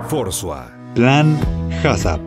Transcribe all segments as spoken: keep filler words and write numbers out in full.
Forsua. Plan HACCP.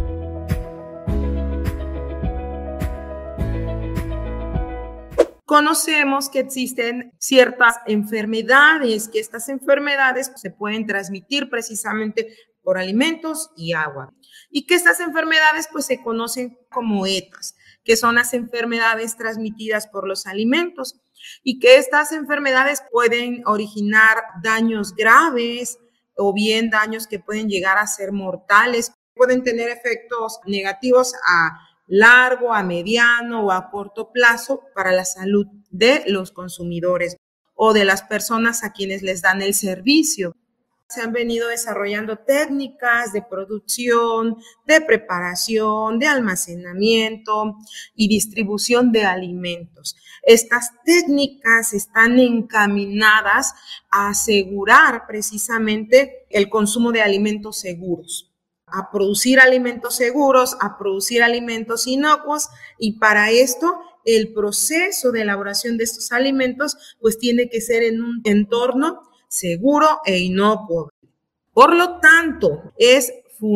Conocemos que existen ciertas enfermedades, que estas enfermedades se pueden transmitir precisamente por alimentos y agua. Y que estas enfermedades pues se conocen como ETAs, que son las enfermedades transmitidas por los alimentos. Y que estas enfermedades pueden originar daños graves o bien daños que pueden llegar a ser mortales. Pueden tener efectos negativos a largo, a mediano o a corto plazo para la salud de los consumidores o de las personas a quienes les dan el servicio. Se han venido desarrollando técnicas de producción, de preparación, de almacenamiento y distribución de alimentos. Estas técnicas están encaminadas a asegurar precisamente el consumo de alimentos seguros, a producir alimentos seguros, a producir alimentos inocuos, y para esto el proceso de elaboración de estos alimentos pues tiene que ser en un entorno seguro e inocuo. Por lo tanto, es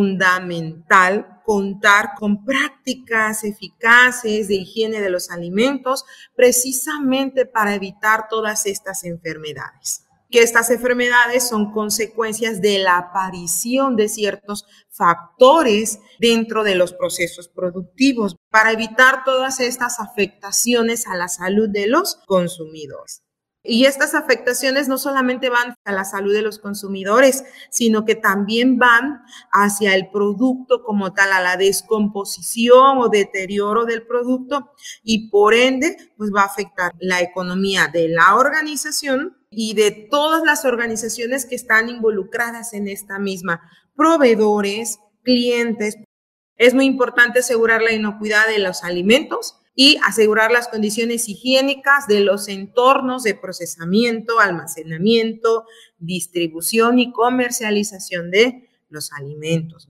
fundamental contar con prácticas eficaces de higiene de los alimentos precisamente para evitar todas estas enfermedades. Que estas enfermedades son consecuencias de la aparición de ciertos factores dentro de los procesos productivos para evitar todas estas afectaciones a la salud de los consumidores. Y estas afectaciones no solamente van a la salud de los consumidores, sino que también van hacia el producto como tal, a la descomposición o deterioro del producto, y por ende pues va a afectar la economía de la organización y de todas las organizaciones que están involucradas en esta misma, proveedores, clientes. Es muy importante asegurar la inocuidad de los alimentos y asegurar las condiciones higiénicas de los entornos de procesamiento, almacenamiento, distribución y comercialización de los alimentos.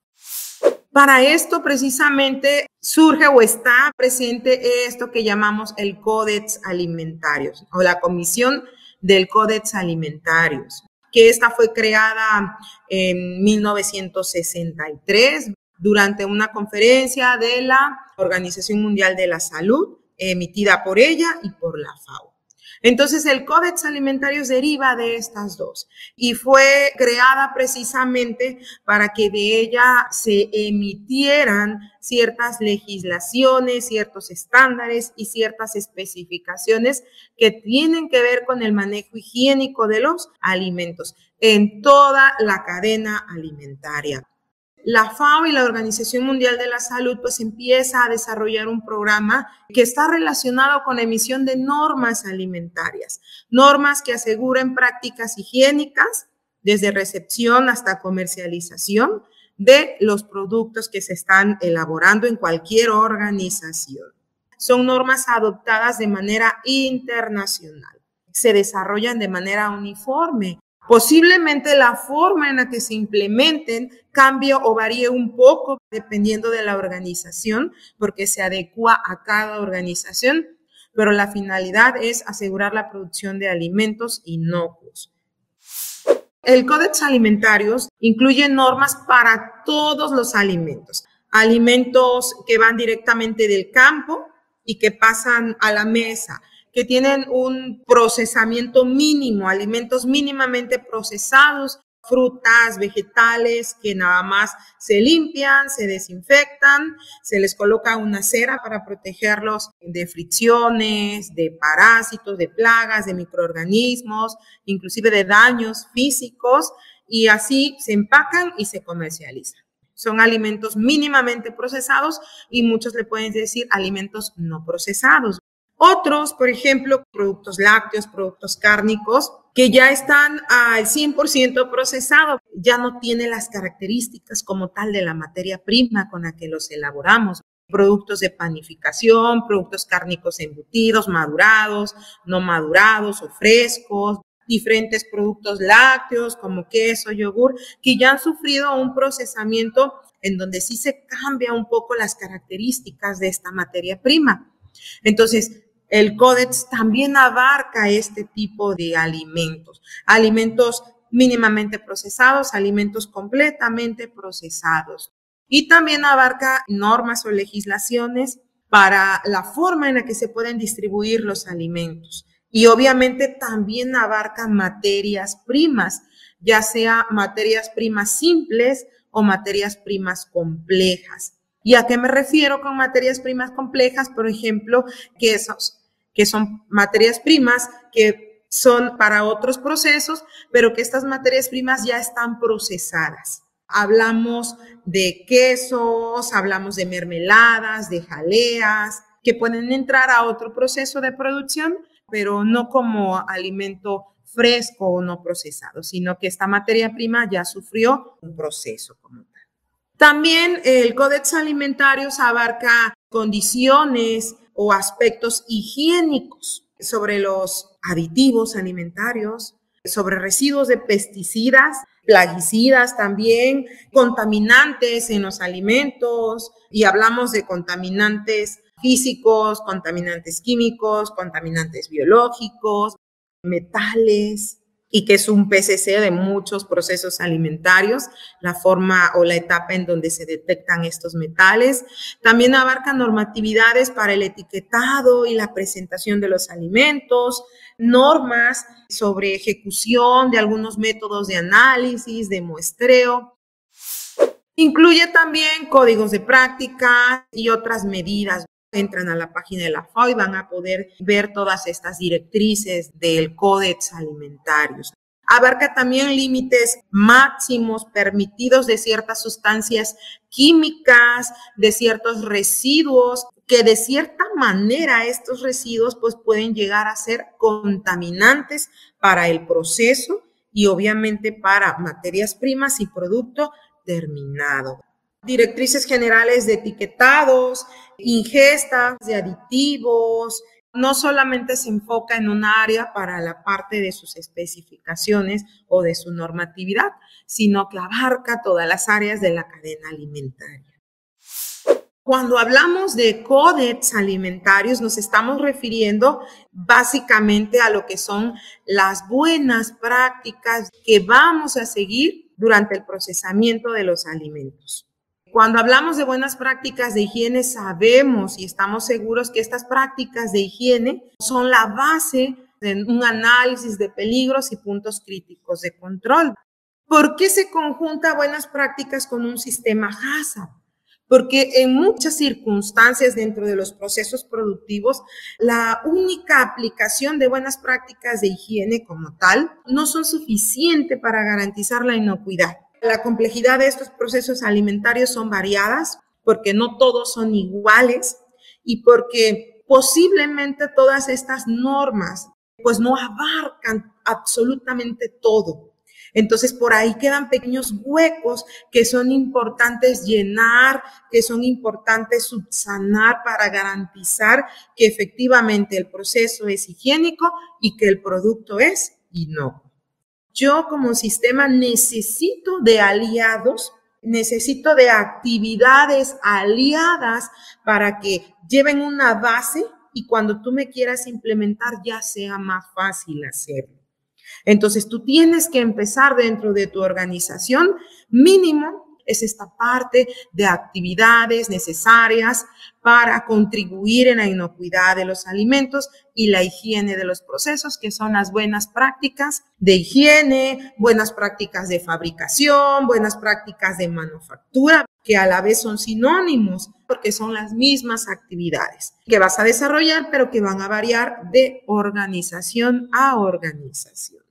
Para esto precisamente surge o está presente esto que llamamos el Códex Alimentarios o la Comisión del Códex Alimentarios, que esta fue creada en mil novecientos sesenta y tres durante una conferencia de la Organización Mundial de la Salud, emitida por ella y por la FAO. Entonces, el Códex Alimentarios deriva de estas dos y fue creada precisamente para que de ella se emitieran ciertas legislaciones, ciertos estándares y ciertas especificaciones que tienen que ver con el manejo higiénico de los alimentos en toda la cadena alimentaria. La FAO y la Organización Mundial de la Salud pues empieza a desarrollar un programa que está relacionado con la emisión de normas alimentarias, normas que aseguren prácticas higiénicas desde recepción hasta comercialización de los productos que se están elaborando en cualquier organización. Son normas adoptadas de manera internacional, se desarrollan de manera uniforme. Posiblemente la forma en la que se implementen cambie o varíe un poco dependiendo de la organización, porque se adecua a cada organización, pero la finalidad es asegurar la producción de alimentos inocuos. El Códex Alimentarios incluye normas para todos los alimentos, alimentos que van directamente del campo y que pasan a la mesa, que tienen un procesamiento mínimo, alimentos mínimamente procesados, frutas, vegetales que nada más se limpian, se desinfectan, se les coloca una cera para protegerlos de fricciones, de parásitos, de plagas, de microorganismos, inclusive de daños físicos, y así se empacan y se comercializan. Son alimentos mínimamente procesados y muchos le pueden decir alimentos no procesados. Otros, por ejemplo, productos lácteos, productos cárnicos, que ya están al cien por ciento procesados, ya no tienen las características como tal de la materia prima con la que los elaboramos. Productos de panificación, productos cárnicos embutidos, madurados, no madurados o frescos, diferentes productos lácteos como queso, yogur, que ya han sufrido un procesamiento en donde sí se cambia un poco las características de esta materia prima. Entonces, el Códex también abarca este tipo de alimentos, alimentos mínimamente procesados, alimentos completamente procesados. Y también abarca normas o legislaciones para la forma en la que se pueden distribuir los alimentos. Y obviamente también abarca materias primas, ya sea materias primas simples o materias primas complejas. ¿Y a qué me refiero con materias primas complejas? Por ejemplo, quesos, que son materias primas que son para otros procesos, pero que estas materias primas ya están procesadas. Hablamos de quesos, hablamos de mermeladas, de jaleas, que pueden entrar a otro proceso de producción, pero no como alimento fresco o no procesado, sino que esta materia prima ya sufrió un proceso como tal. También el Códex Alimentarios abarca condiciones o aspectos higiénicos sobre los aditivos alimentarios, sobre residuos de pesticidas, plaguicidas también, contaminantes en los alimentos, y hablamos de contaminantes físicos, contaminantes químicos, contaminantes biológicos, metales, y que es un P C C de muchos procesos alimentarios, la forma o la etapa en donde se detectan estos metales. También abarca normatividades para el etiquetado y la presentación de los alimentos, normas sobre ejecución de algunos métodos de análisis, de muestreo. Incluye también códigos de práctica y otras medidas. Entran a la página de la F A O y van a poder ver todas estas directrices del Códex Alimentarios. Abarca también límites máximos permitidos de ciertas sustancias químicas, de ciertos residuos, que de cierta manera estos residuos pues pueden llegar a ser contaminantes para el proceso y obviamente para materias primas y producto terminado. Directrices generales de etiquetados, ingestas de aditivos. No solamente se enfoca en un área para la parte de sus especificaciones o de su normatividad, sino que abarca todas las áreas de la cadena alimentaria. Cuando hablamos de códex alimentarios, nos estamos refiriendo básicamente a lo que son las buenas prácticas que vamos a seguir durante el procesamiento de los alimentos. Cuando hablamos de buenas prácticas de higiene, sabemos y estamos seguros que estas prácticas de higiene son la base de un análisis de peligros y puntos críticos de control. ¿Por qué se conjunta buenas prácticas con un sistema HACCP? Porque en muchas circunstancias dentro de los procesos productivos, la única aplicación de buenas prácticas de higiene como tal no son suficientes para garantizar la inocuidad. La complejidad de estos procesos alimentarios son variadas porque no todos son iguales y porque posiblemente todas estas normas pues no abarcan absolutamente todo. Entonces, por ahí quedan pequeños huecos que son importantes llenar, que son importantes subsanar para garantizar que efectivamente el proceso es higiénico y que el producto es inocuo. Yo como sistema necesito de aliados, necesito de actividades aliadas para que lleven una base y cuando tú me quieras implementar ya sea más fácil hacerlo. Entonces, tú tienes que empezar dentro de tu organización, mínimo es esta parte de actividades necesarias para contribuir en la inocuidad de los alimentos y la higiene de los procesos, que son las buenas prácticas de higiene, buenas prácticas de fabricación, buenas prácticas de manufactura, que a la vez son sinónimos porque son las mismas actividades que vas a desarrollar, pero que van a variar de organización a organización.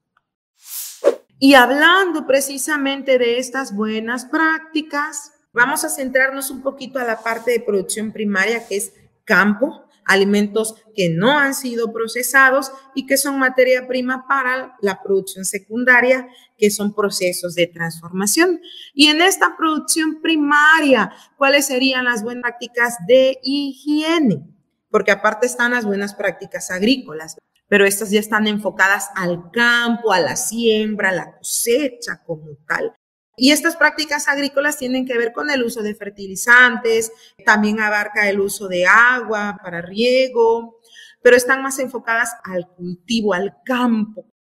Y hablando precisamente de estas buenas prácticas, vamos a centrarnos un poquito a la parte de producción primaria, que es campo, alimentos que no han sido procesados y que son materia prima para la producción secundaria, que son procesos de transformación. Y en esta producción primaria, ¿cuáles serían las buenas prácticas de higiene? Porque aparte están las buenas prácticas agrícolas, pero estas ya están enfocadas al campo, a la siembra, a la cosecha como tal. Y estas prácticas agrícolas tienen que ver con el uso de fertilizantes, también abarca el uso de agua para riego, pero están más enfocadas al cultivo, al campo.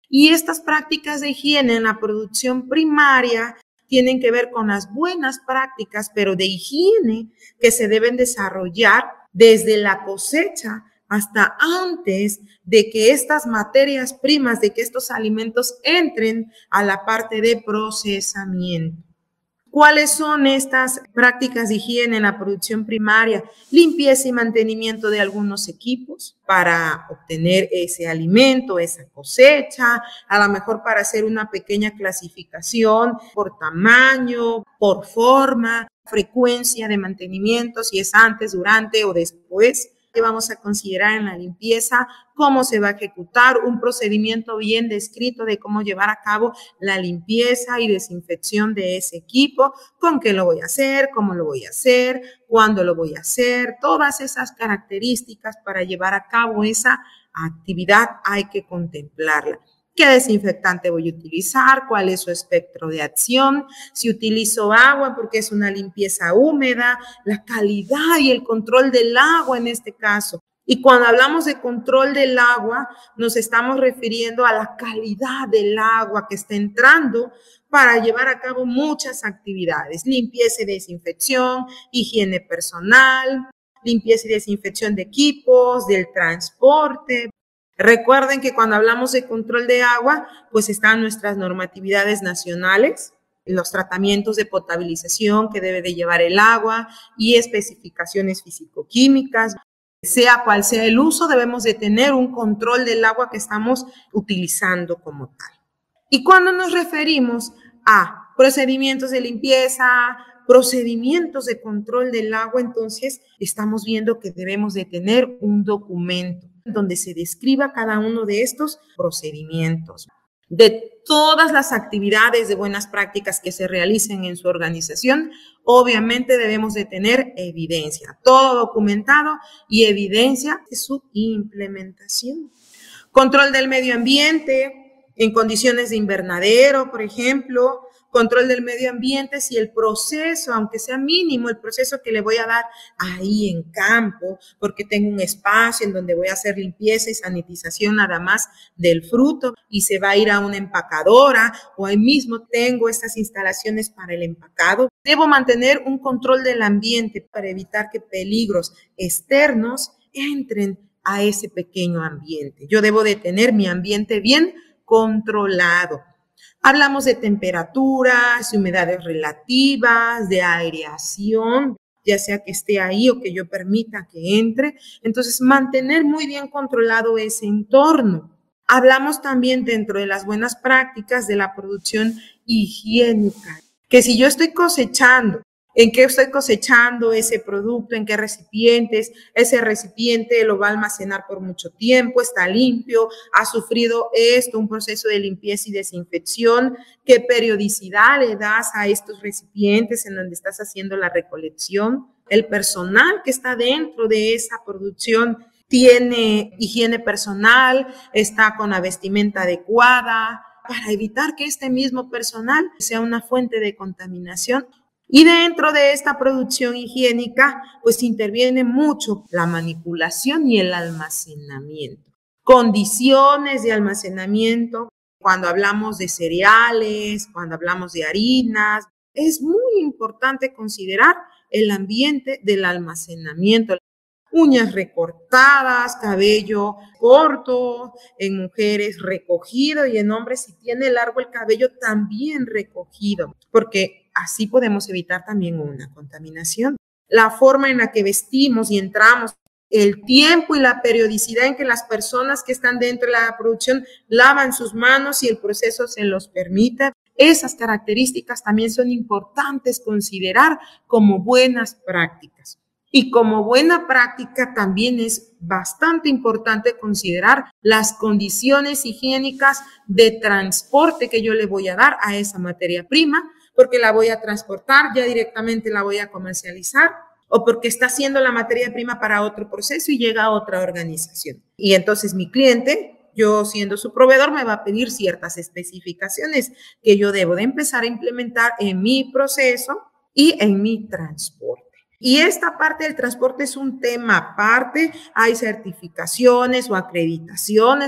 Y estas prácticas de higiene en la producción primaria tienen que ver con las buenas prácticas, pero de higiene que se deben desarrollar desde la cosecha hasta antes de que estas materias primas, de que estos alimentos entren a la parte de procesamiento. ¿Cuáles son estas prácticas de higiene en la producción primaria? Limpieza y mantenimiento de algunos equipos para obtener ese alimento, esa cosecha, a lo mejor para hacer una pequeña clasificación por tamaño, por forma, frecuencia de mantenimiento, si es antes, durante o después. Que vamos a considerar en la limpieza, cómo se va a ejecutar, un procedimiento bien descrito de cómo llevar a cabo la limpieza y desinfección de ese equipo, con qué lo voy a hacer, cómo lo voy a hacer, cuándo lo voy a hacer, todas esas características para llevar a cabo esa actividad hay que contemplarla. ¿Qué desinfectante voy a utilizar? ¿Cuál es su espectro de acción? Si utilizo agua porque es una limpieza húmeda, la calidad y el control del agua en este caso. Y cuando hablamos de control del agua, nos estamos refiriendo a la calidad del agua que está entrando para llevar a cabo muchas actividades. Limpieza y desinfección, higiene personal, limpieza y desinfección de equipos, del transporte. Recuerden que cuando hablamos de control de agua, pues están nuestras normatividades nacionales, los tratamientos de potabilización que debe de llevar el agua y especificaciones físico-químicas. Sea cual sea el uso, debemos de tener un control del agua que estamos utilizando como tal. Y cuando nos referimos a procedimientos de limpieza, procedimientos de control del agua, entonces estamos viendo que debemos de tener un documento donde se describa cada uno de estos procedimientos. De todas las actividades de buenas prácticas que se realicen en su organización, obviamente debemos de tener evidencia, todo documentado y evidencia de su implementación. Control del medio ambiente en condiciones de invernadero, por ejemplo, control del medio ambiente si el proceso, aunque sea mínimo, el proceso que le voy a dar ahí en campo, porque tengo un espacio en donde voy a hacer limpieza y sanitización nada más del fruto y se va a ir a una empacadora o ahí mismo tengo estas instalaciones para el empacado. Debo mantener un control del ambiente para evitar que peligros externos entren a ese pequeño ambiente. Yo debo de tener mi ambiente bien controlado. Hablamos de temperaturas, de humedades relativas, de aireación, ya sea que esté ahí o que yo permita que entre. Entonces, mantener muy bien controlado ese entorno. Hablamos también dentro de las buenas prácticas de la producción higiénica, que si yo estoy cosechando, ¿en qué estoy cosechando ese producto? ¿En qué recipientes? Ese recipiente lo va a almacenar por mucho tiempo, está limpio, ha sufrido esto, un proceso de limpieza y desinfección. ¿Qué periodicidad le das a estos recipientes en donde estás haciendo la recolección? El personal que está dentro de esa producción tiene higiene personal, está con la vestimenta adecuada para evitar que este mismo personal sea una fuente de contaminación. Y dentro de esta producción higiénica, pues interviene mucho la manipulación y el almacenamiento. Condiciones de almacenamiento, cuando hablamos de cereales, cuando hablamos de harinas, es muy importante considerar el ambiente del almacenamiento. Uñas recortadas, cabello corto, en mujeres recogido y en hombres si tiene largo el cabello también recogido, porque así podemos evitar también una contaminación. La forma en la que vestimos y entramos, el tiempo y la periodicidad en que las personas que están dentro de la producción lavan sus manos y el proceso se los permita. Esas características también son importantes considerar como buenas prácticas. Y como buena práctica también es bastante importante considerar las condiciones higiénicas de transporte que yo le voy a dar a esa materia prima, porque la voy a transportar, ya directamente la voy a comercializar, o porque está haciendo la materia prima para otro proceso y llega a otra organización. Y entonces mi cliente, yo siendo su proveedor, me va a pedir ciertas especificaciones que yo debo de empezar a implementar en mi proceso y en mi transporte. Y esta parte del transporte es un tema aparte, hay certificaciones o acreditaciones.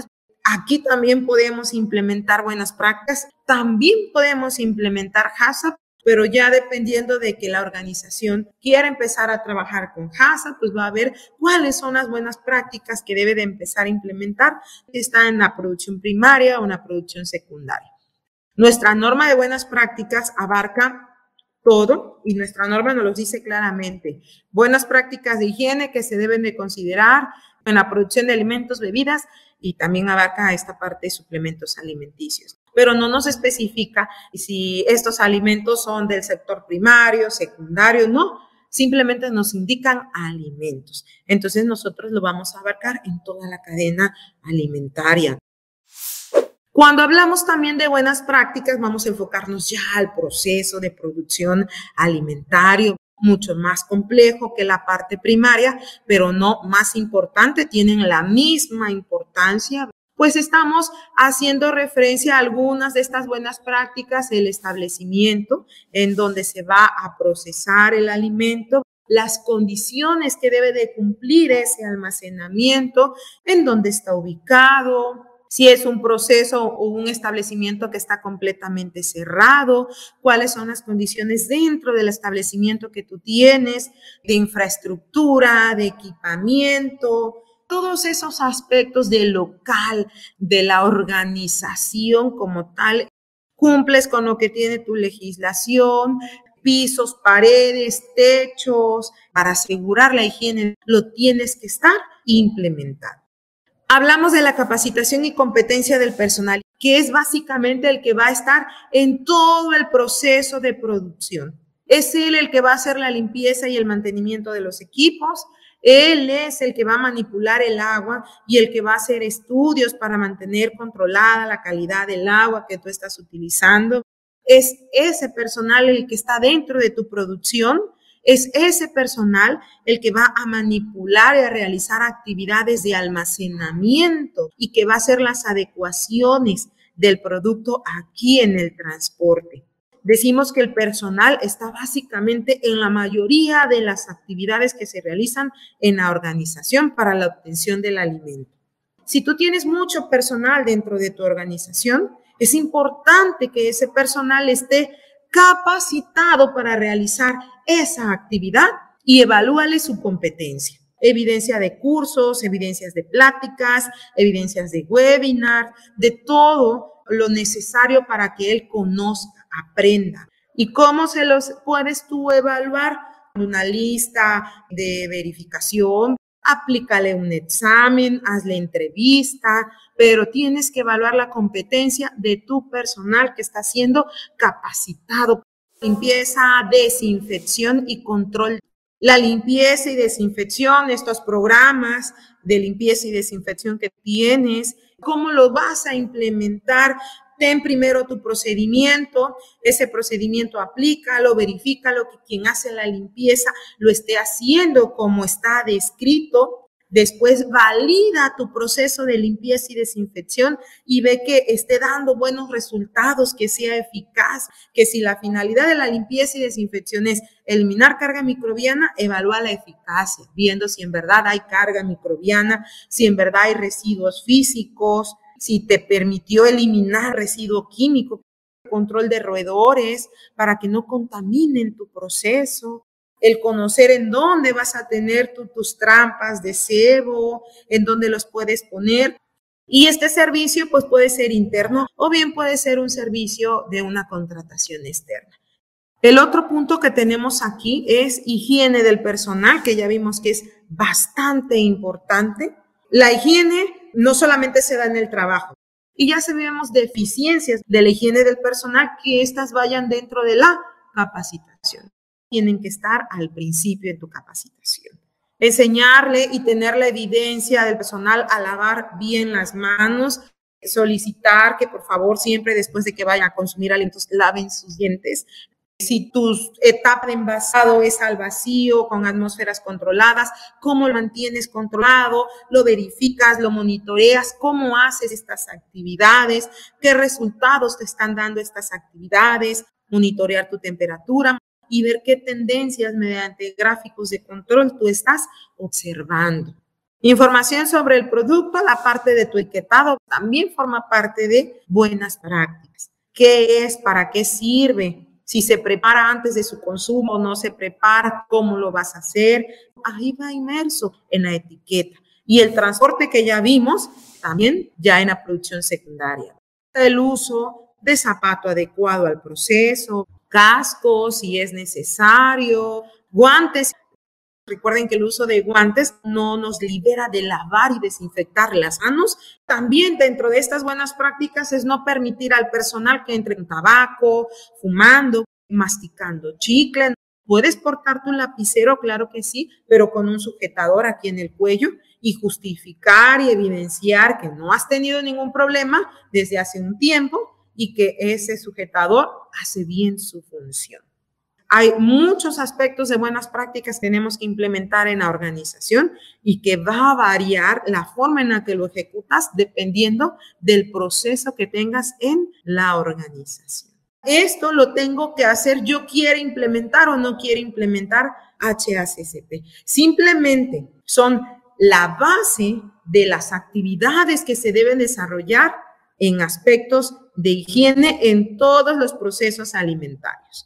Aquí también podemos implementar buenas prácticas, también podemos implementar HACCP, pero ya dependiendo de que la organización quiera empezar a trabajar con HACCP, pues va a ver cuáles son las buenas prácticas que debe de empezar a implementar, si está en la producción primaria o en la producción secundaria. Nuestra norma de buenas prácticas abarca todo y nuestra norma nos lo dice claramente. Buenas prácticas de higiene que se deben de considerar en la producción de alimentos, bebidas, y también abarca esta parte de suplementos alimenticios. Pero no nos especifica si estos alimentos son del sector primario, secundario, no, simplemente nos indican alimentos. Entonces nosotros lo vamos a abarcar en toda la cadena alimentaria. Cuando hablamos también de buenas prácticas, vamos a enfocarnos ya al proceso de producción alimentario, mucho más complejo que la parte primaria, pero no más importante, tienen la misma importancia. Pues estamos haciendo referencia a algunas de estas buenas prácticas, el establecimiento en donde se va a procesar el alimento, las condiciones que debe de cumplir ese almacenamiento, en dónde está ubicado, si es un proceso o un establecimiento que está completamente cerrado, cuáles son las condiciones dentro del establecimiento que tú tienes, de infraestructura, de equipamiento, todos esos aspectos del local, de la organización como tal, cumples con lo que tiene tu legislación, pisos, paredes, techos, para asegurar la higiene, lo tienes que estar implementado. Hablamos de la capacitación y competencia del personal, que es básicamente el que va a estar en todo el proceso de producción. Es él el que va a hacer la limpieza y el mantenimiento de los equipos. Él es el que va a manipular el agua y el que va a hacer estudios para mantener controlada la calidad del agua que tú estás utilizando. Es ese personal el que está dentro de tu producción. Es ese personal el que va a manipular y a realizar actividades de almacenamiento y que va a hacer las adecuaciones del producto aquí en el transporte. Decimos que el personal está básicamente en la mayoría de las actividades que se realizan en la organización para la obtención del alimento. Si tú tienes mucho personal dentro de tu organización, es importante que ese personal esté capacitado para realizar esa actividad y evalúale su competencia. Evidencia de cursos, evidencias de pláticas, evidencias de webinar, de todo lo necesario para que él conozca, aprenda. ¿Y cómo se los puedes tú evaluar? Una lista de verificación, aplícale un examen, hazle entrevista, pero tienes que evaluar la competencia de tu personal que está siendo capacitado. Limpieza, desinfección y control. La limpieza y desinfección, estos programas de limpieza y desinfección que tienes, ¿cómo lo vas a implementar? Ten primero tu procedimiento, ese procedimiento aplícalo, verifícalo, que quien hace la limpieza lo esté haciendo como está descrito. Después valida tu proceso de limpieza y desinfección y ve que esté dando buenos resultados, que sea eficaz, que si la finalidad de la limpieza y desinfección es eliminar carga microbiana, evalúa la eficacia, viendo si en verdad hay carga microbiana, si en verdad hay residuos físicos, si te permitió eliminar residuo químico, control de roedores para que no contaminen tu proceso. El conocer en dónde vas a tener tu, tus trampas de cebo, en dónde los puedes poner. Y este servicio pues puede ser interno o bien puede ser un servicio de una contratación externa. El otro punto que tenemos aquí es higiene del personal, que ya vimos que es bastante importante. La higiene no solamente se da en el trabajo. Y ya sabemos deficiencias de la higiene del personal, que éstas vayan dentro de la capacitación. Tienen que estar al principio de tu capacitación. Enseñarle y tener la evidencia del personal a lavar bien las manos, solicitar que por favor siempre después de que vayan a consumir alimentos laven sus dientes. Si tu etapa de envasado es al vacío, con atmósferas controladas, ¿cómo lo mantienes controlado? ¿Lo verificas? ¿Lo monitoreas? ¿Cómo haces estas actividades? ¿Qué resultados te están dando estas actividades? Monitorear tu temperatura y ver qué tendencias mediante gráficos de control tú estás observando. Información sobre el producto, la parte de tu etiquetado también forma parte de buenas prácticas. ¿Qué es? ¿Para qué sirve? Si se prepara antes de su consumo o no se prepara, ¿cómo lo vas a hacer? Ahí va inmerso en la etiqueta. Y el transporte que ya vimos, también ya en la producción secundaria. El uso de zapato adecuado al proceso, cascos si es necesario, guantes. Recuerden que el uso de guantes no nos libera de lavar y desinfectar las manos. También dentro de estas buenas prácticas es no permitir al personal que entre con tabaco, fumando, masticando chicle. ¿Puedes portar tu lapicero? Claro que sí, pero con un sujetador aquí en el cuello y justificar y evidenciar que no has tenido ningún problema desde hace un tiempo y que ese sujetador hace bien su función. Hay muchos aspectos de buenas prácticas que tenemos que implementar en la organización y que va a variar la forma en la que lo ejecutas dependiendo del proceso que tengas en la organización. Esto lo tengo que hacer, yo quiero implementar o no quiero implementar H A C C P. Simplemente son la base de las actividades que se deben desarrollar en aspectos de higiene en todos los procesos alimentarios.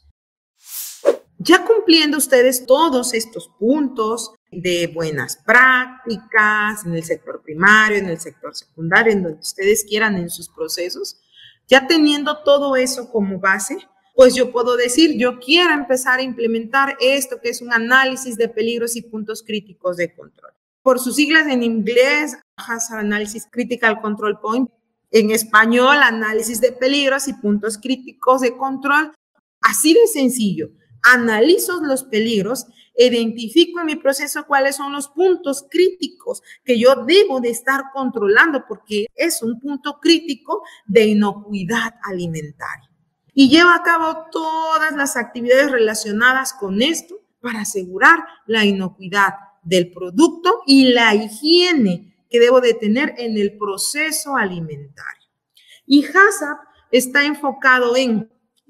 Ya cumpliendo ustedes todos estos puntos de buenas prácticas en el sector primario, en el sector secundario, en donde ustedes quieran en sus procesos, ya teniendo todo eso como base, pues yo puedo decir, yo quiero empezar a implementar esto que es un análisis de peligros y puntos críticos de control. Por sus siglas en inglés, Hazard Analysis Critical Control Point, en español, análisis de peligros y puntos críticos de control. Así de sencillo. Analizo los peligros, identifico en mi proceso cuáles son los puntos críticos que yo debo de estar controlando porque es un punto crítico de inocuidad alimentaria. Y llevo a cabo todas las actividades relacionadas con esto para asegurar la inocuidad del producto y la higiene que debo de tener en el proceso alimentario. Y HACCP está enfocado en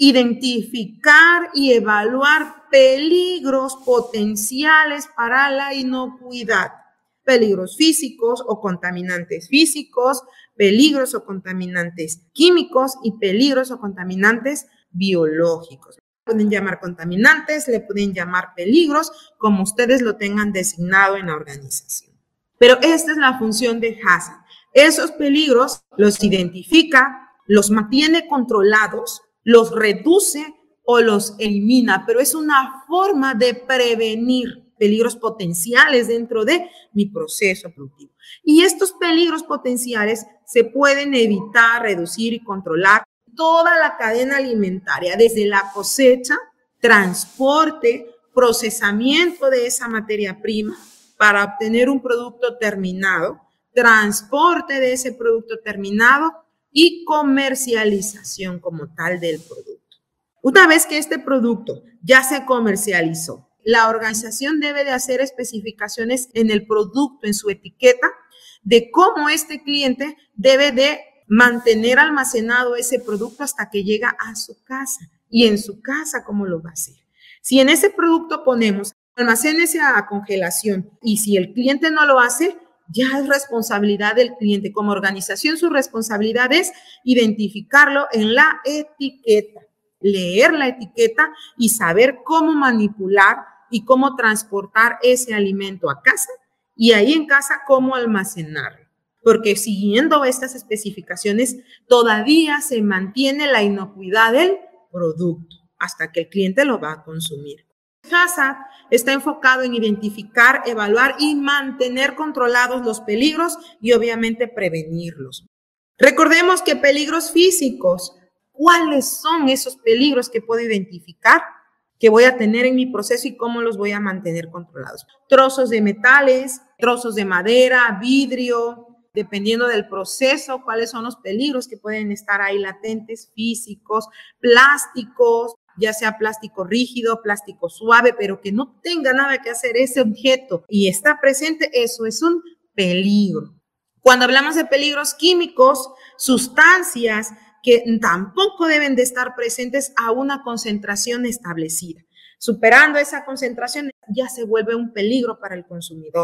identificar y evaluar peligros potenciales para la inocuidad, peligros físicos o contaminantes físicos, peligros o contaminantes químicos y peligros o contaminantes biológicos. Le pueden llamar contaminantes, le pueden llamar peligros, como ustedes lo tengan designado en la organización. Pero esta es la función de HACCP. Esos peligros los identifica, los mantiene controlados, los reduce o los elimina, pero es una forma de prevenir peligros potenciales dentro de mi proceso productivo. Y estos peligros potenciales se pueden evitar, reducir y controlar toda la cadena alimentaria, desde la cosecha, transporte, procesamiento de esa materia prima para obtener un producto terminado, transporte de ese producto terminado y comercialización como tal del producto. Una vez que este producto ya se comercializó, la organización debe de hacer especificaciones en el producto, en su etiqueta, de cómo este cliente debe de mantener almacenado ese producto hasta que llega a su casa. Y en su casa, ¿cómo lo va a hacer? Si en ese producto ponemos almacénese a congelación y si el cliente no lo hace, ya es responsabilidad del cliente. Como organización, su responsabilidad es identificarlo en la etiqueta, leer la etiqueta y saber cómo manipular y cómo transportar ese alimento a casa y ahí en casa cómo almacenarlo. Porque siguiendo estas especificaciones, todavía se mantiene la inocuidad del producto hasta que el cliente lo va a consumir. HACCP está enfocado en identificar, evaluar y mantener controlados los peligros y obviamente prevenirlos. Recordemos que peligros físicos, ¿cuáles son esos peligros que puedo identificar, que voy a tener en mi proceso y cómo los voy a mantener controlados? Trozos de metales, trozos de madera, vidrio, dependiendo del proceso, cuáles son los peligros que pueden estar ahí latentes, físicos, plásticos, ya sea plástico rígido, plástico suave, pero que no tenga nada que hacer ese objeto y está presente, eso es un peligro. Cuando hablamos de peligros químicos, sustancias que tampoco deben de estar presentes a una concentración establecida. Superando esa concentración ya se vuelve un peligro para el consumidor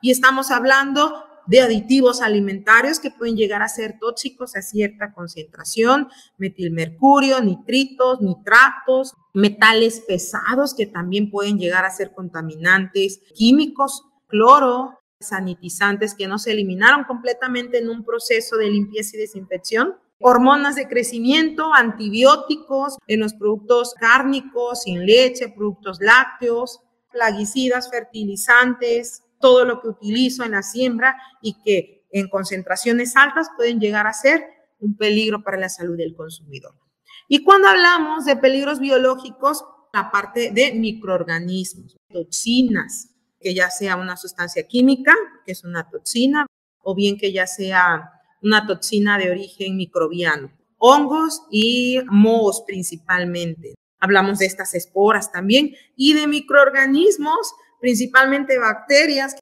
Y estamos hablando de aditivos alimentarios que pueden llegar a ser tóxicos a cierta concentración, metilmercurio, nitritos, nitratos, metales pesados que también pueden llegar a ser contaminantes químicos, cloro, sanitizantes que no se eliminaron completamente en un proceso de limpieza y desinfección, hormonas de crecimiento, antibióticos en los productos cárnicos, sin leche, productos lácteos, plaguicidas, fertilizantes, todo lo que utilizo en la siembra y que en concentraciones altas pueden llegar a ser un peligro para la salud del consumidor. Y cuando hablamos de peligros biológicos, la parte de microorganismos, toxinas, que ya sea una sustancia química, que es una toxina, o bien que ya sea una toxina de origen microbiano, hongos y mohos principalmente. Hablamos de estas esporas también y de microorganismos, principalmente bacterias.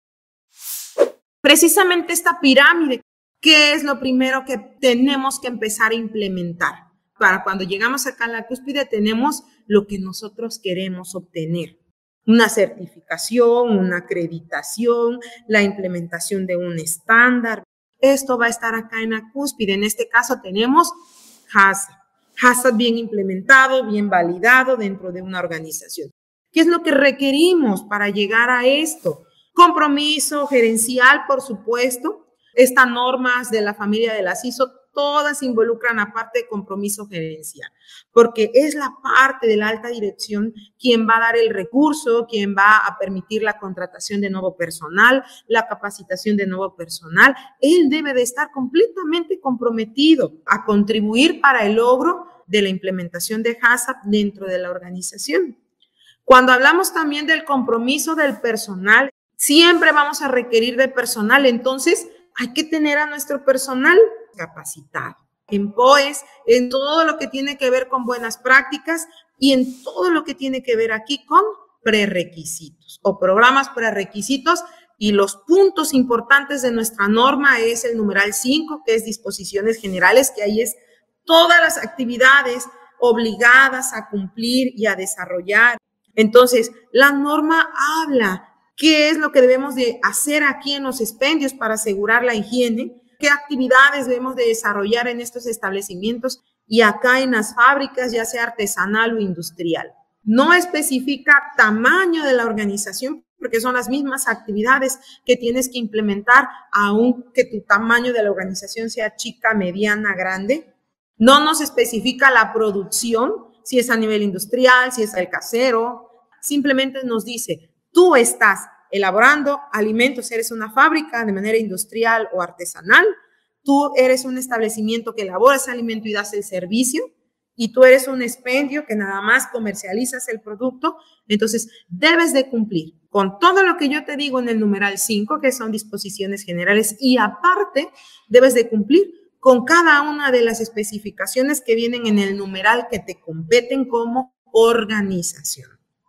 Precisamente esta pirámide, ¿qué es lo primero que tenemos que empezar a implementar? Para cuando llegamos acá a la cúspide tenemos lo que nosotros queremos obtener. Una certificación, una acreditación, la implementación de un estándar. Esto va a estar acá en la cúspide. En este caso tenemos HACCP. HACCP bien implementado, bien validado dentro de una organización. ¿Qué es lo que requerimos para llegar a esto? Compromiso gerencial, por supuesto. Estas normas de la familia de las I S O, todas involucran aparte de compromiso gerencial, porque es la parte de la alta dirección quien va a dar el recurso, quien va a permitir la contratación de nuevo personal, la capacitación de nuevo personal. Él debe de estar completamente comprometido a contribuir para el logro de la implementación de HACCP dentro de la organización. Cuando hablamos también del compromiso del personal, siempre vamos a requerir de personal, entonces hay que tener a nuestro personal capacitado en P O E S, en todo lo que tiene que ver con buenas prácticas y en todo lo que tiene que ver aquí con prerequisitos o programas prerequisitos. Y los puntos importantes de nuestra norma es el numeral cinco, que es disposiciones generales, que ahí es todas las actividades obligadas a cumplir y a desarrollar. Entonces, la norma habla qué es lo que debemos de hacer aquí en los expendios para asegurar la higiene, qué actividades debemos de desarrollar en estos establecimientos y acá en las fábricas, ya sea artesanal o industrial. No especifica tamaño de la organización, porque son las mismas actividades que tienes que implementar, aunque tu tamaño de la organización sea chica, mediana, grande. No nos especifica la producción, si es a nivel industrial, si es al casero. Simplemente nos dice, tú estás elaborando alimentos, eres una fábrica de manera industrial o artesanal, tú eres un establecimiento que elaboras alimento y das el servicio, y tú eres un expendio que nada más comercializas el producto, entonces debes de cumplir con todo lo que yo te digo en el numeral cinco, que son disposiciones generales, y aparte debes de cumplir con cada una de las especificaciones que vienen en el numeral que te competen como organización.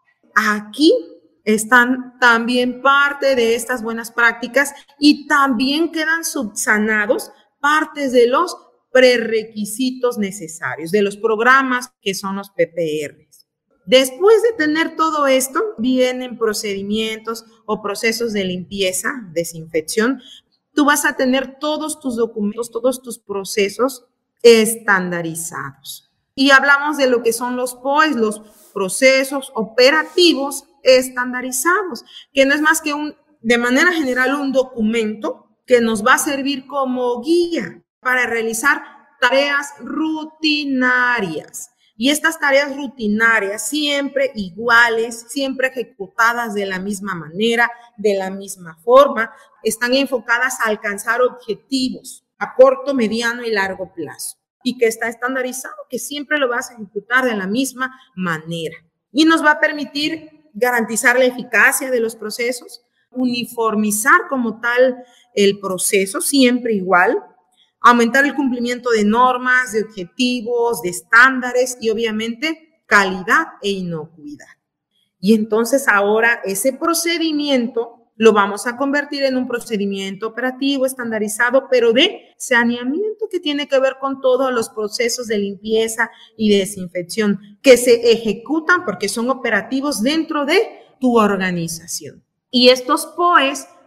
Aquí están también parte de estas buenas prácticas y también quedan subsanados partes de los prerequisitos necesarios, de los programas que son los P P Rs. Después de tener todo esto, vienen procedimientos o procesos de limpieza, desinfección. Tú vas a tener todos tus documentos, todos tus procesos estandarizados. Y hablamos de lo que son los P O E S, los procesos operativos estandarizados, que no es más que un, de manera general, un documento que nos va a servir como guía para realizar tareas rutinarias. Y estas tareas rutinarias, siempre iguales, siempre ejecutadas de la misma manera, de la misma forma, están enfocadas a alcanzar objetivos a corto, mediano y largo plazo. Y que está estandarizado, que siempre lo vas a ejecutar de la misma manera. Y nos va a permitir garantizar la eficacia de los procesos, uniformizar como tal el proceso, siempre igual, aumentar el cumplimiento de normas, de objetivos, de estándares y obviamente calidad e inocuidad. Y entonces ahora ese procedimiento lo vamos a convertir en un procedimiento operativo estandarizado, pero de saneamiento, que tiene que ver con todos los procesos de limpieza y desinfección que se ejecutan porque son operativos dentro de tu organización. Y estos P O E S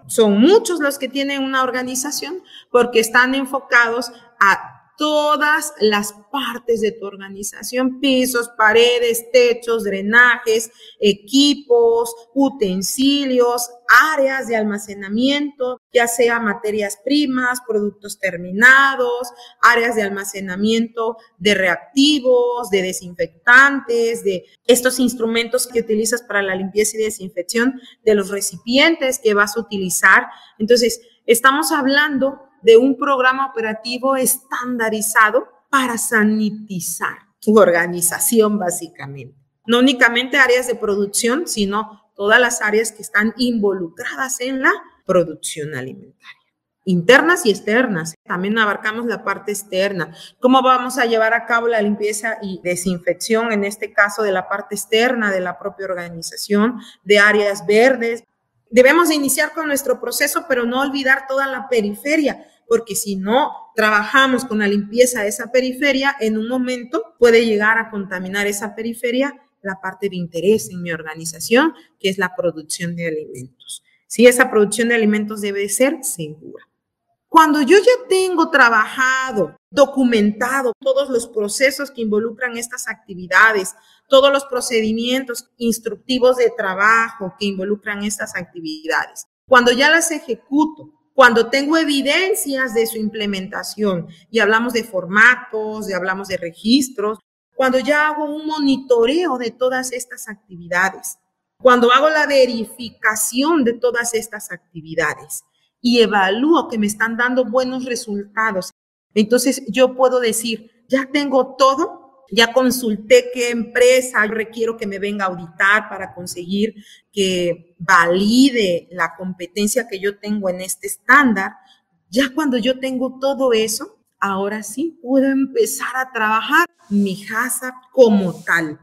Son muchos los que tienen una organización porque están enfocados a todas las partes de tu organización: pisos, paredes, techos, drenajes, equipos, utensilios, áreas de almacenamiento, ya sea materias primas, productos terminados, áreas de almacenamiento de reactivos, de desinfectantes, de estos instrumentos que utilizas para la limpieza y desinfección de los recipientes que vas a utilizar. Entonces, estamos hablando de un programa operativo estandarizado para sanitizar tu organización, básicamente. No únicamente áreas de producción, sino todas las áreas que están involucradas en la producción alimentaria, internas y externas. También abarcamos la parte externa. ¿Cómo vamos a llevar a cabo la limpieza y desinfección, en este caso de la parte externa de la propia organización, de áreas verdes? Debemos de iniciar con nuestro proceso, pero no olvidar toda la periferia, porque si no trabajamos con la limpieza de esa periferia, en un momento puede llegar a contaminar esa periferia la parte de interés en mi organización, que es la producción de alimentos. Sí, esa producción de alimentos debe ser segura. Cuando yo ya tengo trabajado, documentado todos los procesos que involucran estas actividades, todos los procedimientos instructivos de trabajo que involucran estas actividades, cuando ya las ejecuto, cuando tengo evidencias de su implementación, y hablamos de formatos, y hablamos de registros, cuando ya hago un monitoreo de todas estas actividades, cuando hago la verificación de todas estas actividades y evalúo que me están dando buenos resultados, entonces yo puedo decir, ya tengo todo. Ya consulté qué empresa requiero que me venga a auditar para conseguir que valide la competencia que yo tengo en este estándar. Ya cuando yo tengo todo eso, ahora sí puedo empezar a trabajar mi HACCP como tal.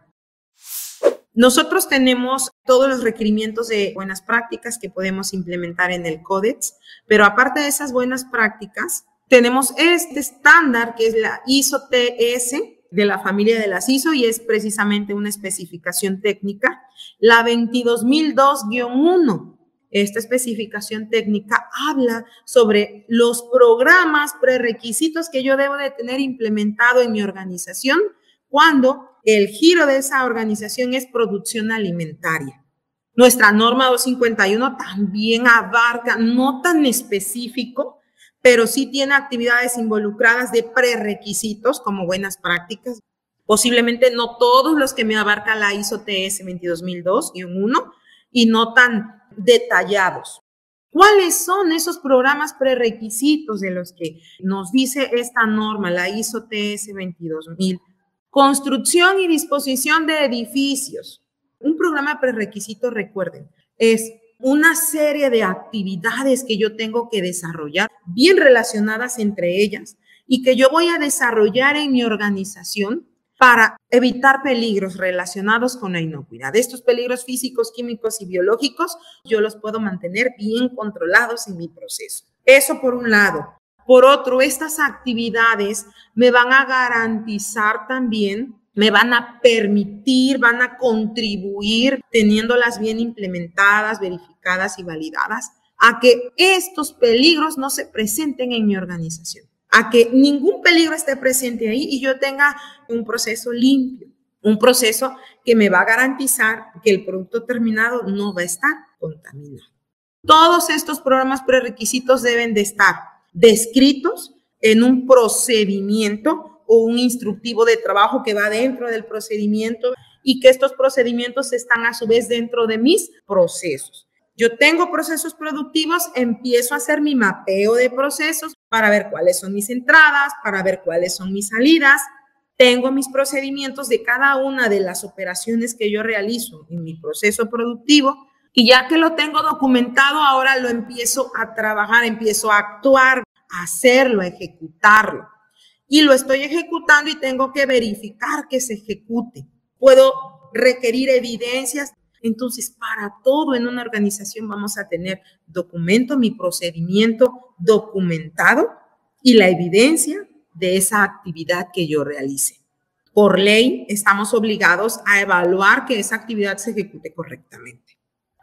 Nosotros tenemos todos los requerimientos de buenas prácticas que podemos implementar en el Codex, pero aparte de esas buenas prácticas, tenemos este estándar que es la I S O T S, de la familia de las I S O, y es precisamente una especificación técnica, la veintidós mil dos guión uno. Esta especificación técnica habla sobre los programas, prerequisitos que yo debo de tener implementado en mi organización cuando el giro de esa organización es producción alimentaria. Nuestra norma doscientos cincuenta y uno también abarca, no tan específico, pero sí tiene actividades involucradas de prerequisitos como buenas prácticas. Posiblemente no todos los que me abarca la I S O T S veintidós mil dos guión uno y no tan detallados. ¿Cuáles son esos programas prerequisitos de los que nos dice esta norma, la I S O T S veintidós mil? Construcción y disposición de edificios. Un programa prerequisito, recuerden, es una serie de actividades que yo tengo que desarrollar, bien relacionadas entre ellas, y que yo voy a desarrollar en mi organización para evitar peligros relacionados con la inocuidad. Estos peligros físicos, químicos y biológicos, yo los puedo mantener bien controlados en mi proceso. Eso por un lado. Por otro, estas actividades me van a garantizar también, me van a permitir, van a contribuir, teniéndolas bien implementadas, verificadas y validadas, a que estos peligros no se presenten en mi organización, a que ningún peligro esté presente ahí y yo tenga un proceso limpio, un proceso que me va a garantizar que el producto terminado no va a estar contaminado. Todos estos programas prerequisitos deben de estar descritos en un procedimiento o un instructivo de trabajo que va dentro del procedimiento y que estos procedimientos están a su vez dentro de mis procesos. Yo tengo procesos productivos, empiezo a hacer mi mapeo de procesos para ver cuáles son mis entradas, para ver cuáles son mis salidas. Tengo mis procedimientos de cada una de las operaciones que yo realizo en mi proceso productivo y ya que lo tengo documentado, ahora lo empiezo a trabajar, empiezo a actuar, a hacerlo, a ejecutarlo. Y lo estoy ejecutando y tengo que verificar que se ejecute. Puedo requerir evidencias. Entonces, para todo en una organización vamos a tener documento, mi procedimiento documentado y la evidencia de esa actividad que yo realice. Por ley, estamos obligados a evaluar que esa actividad se ejecute correctamente.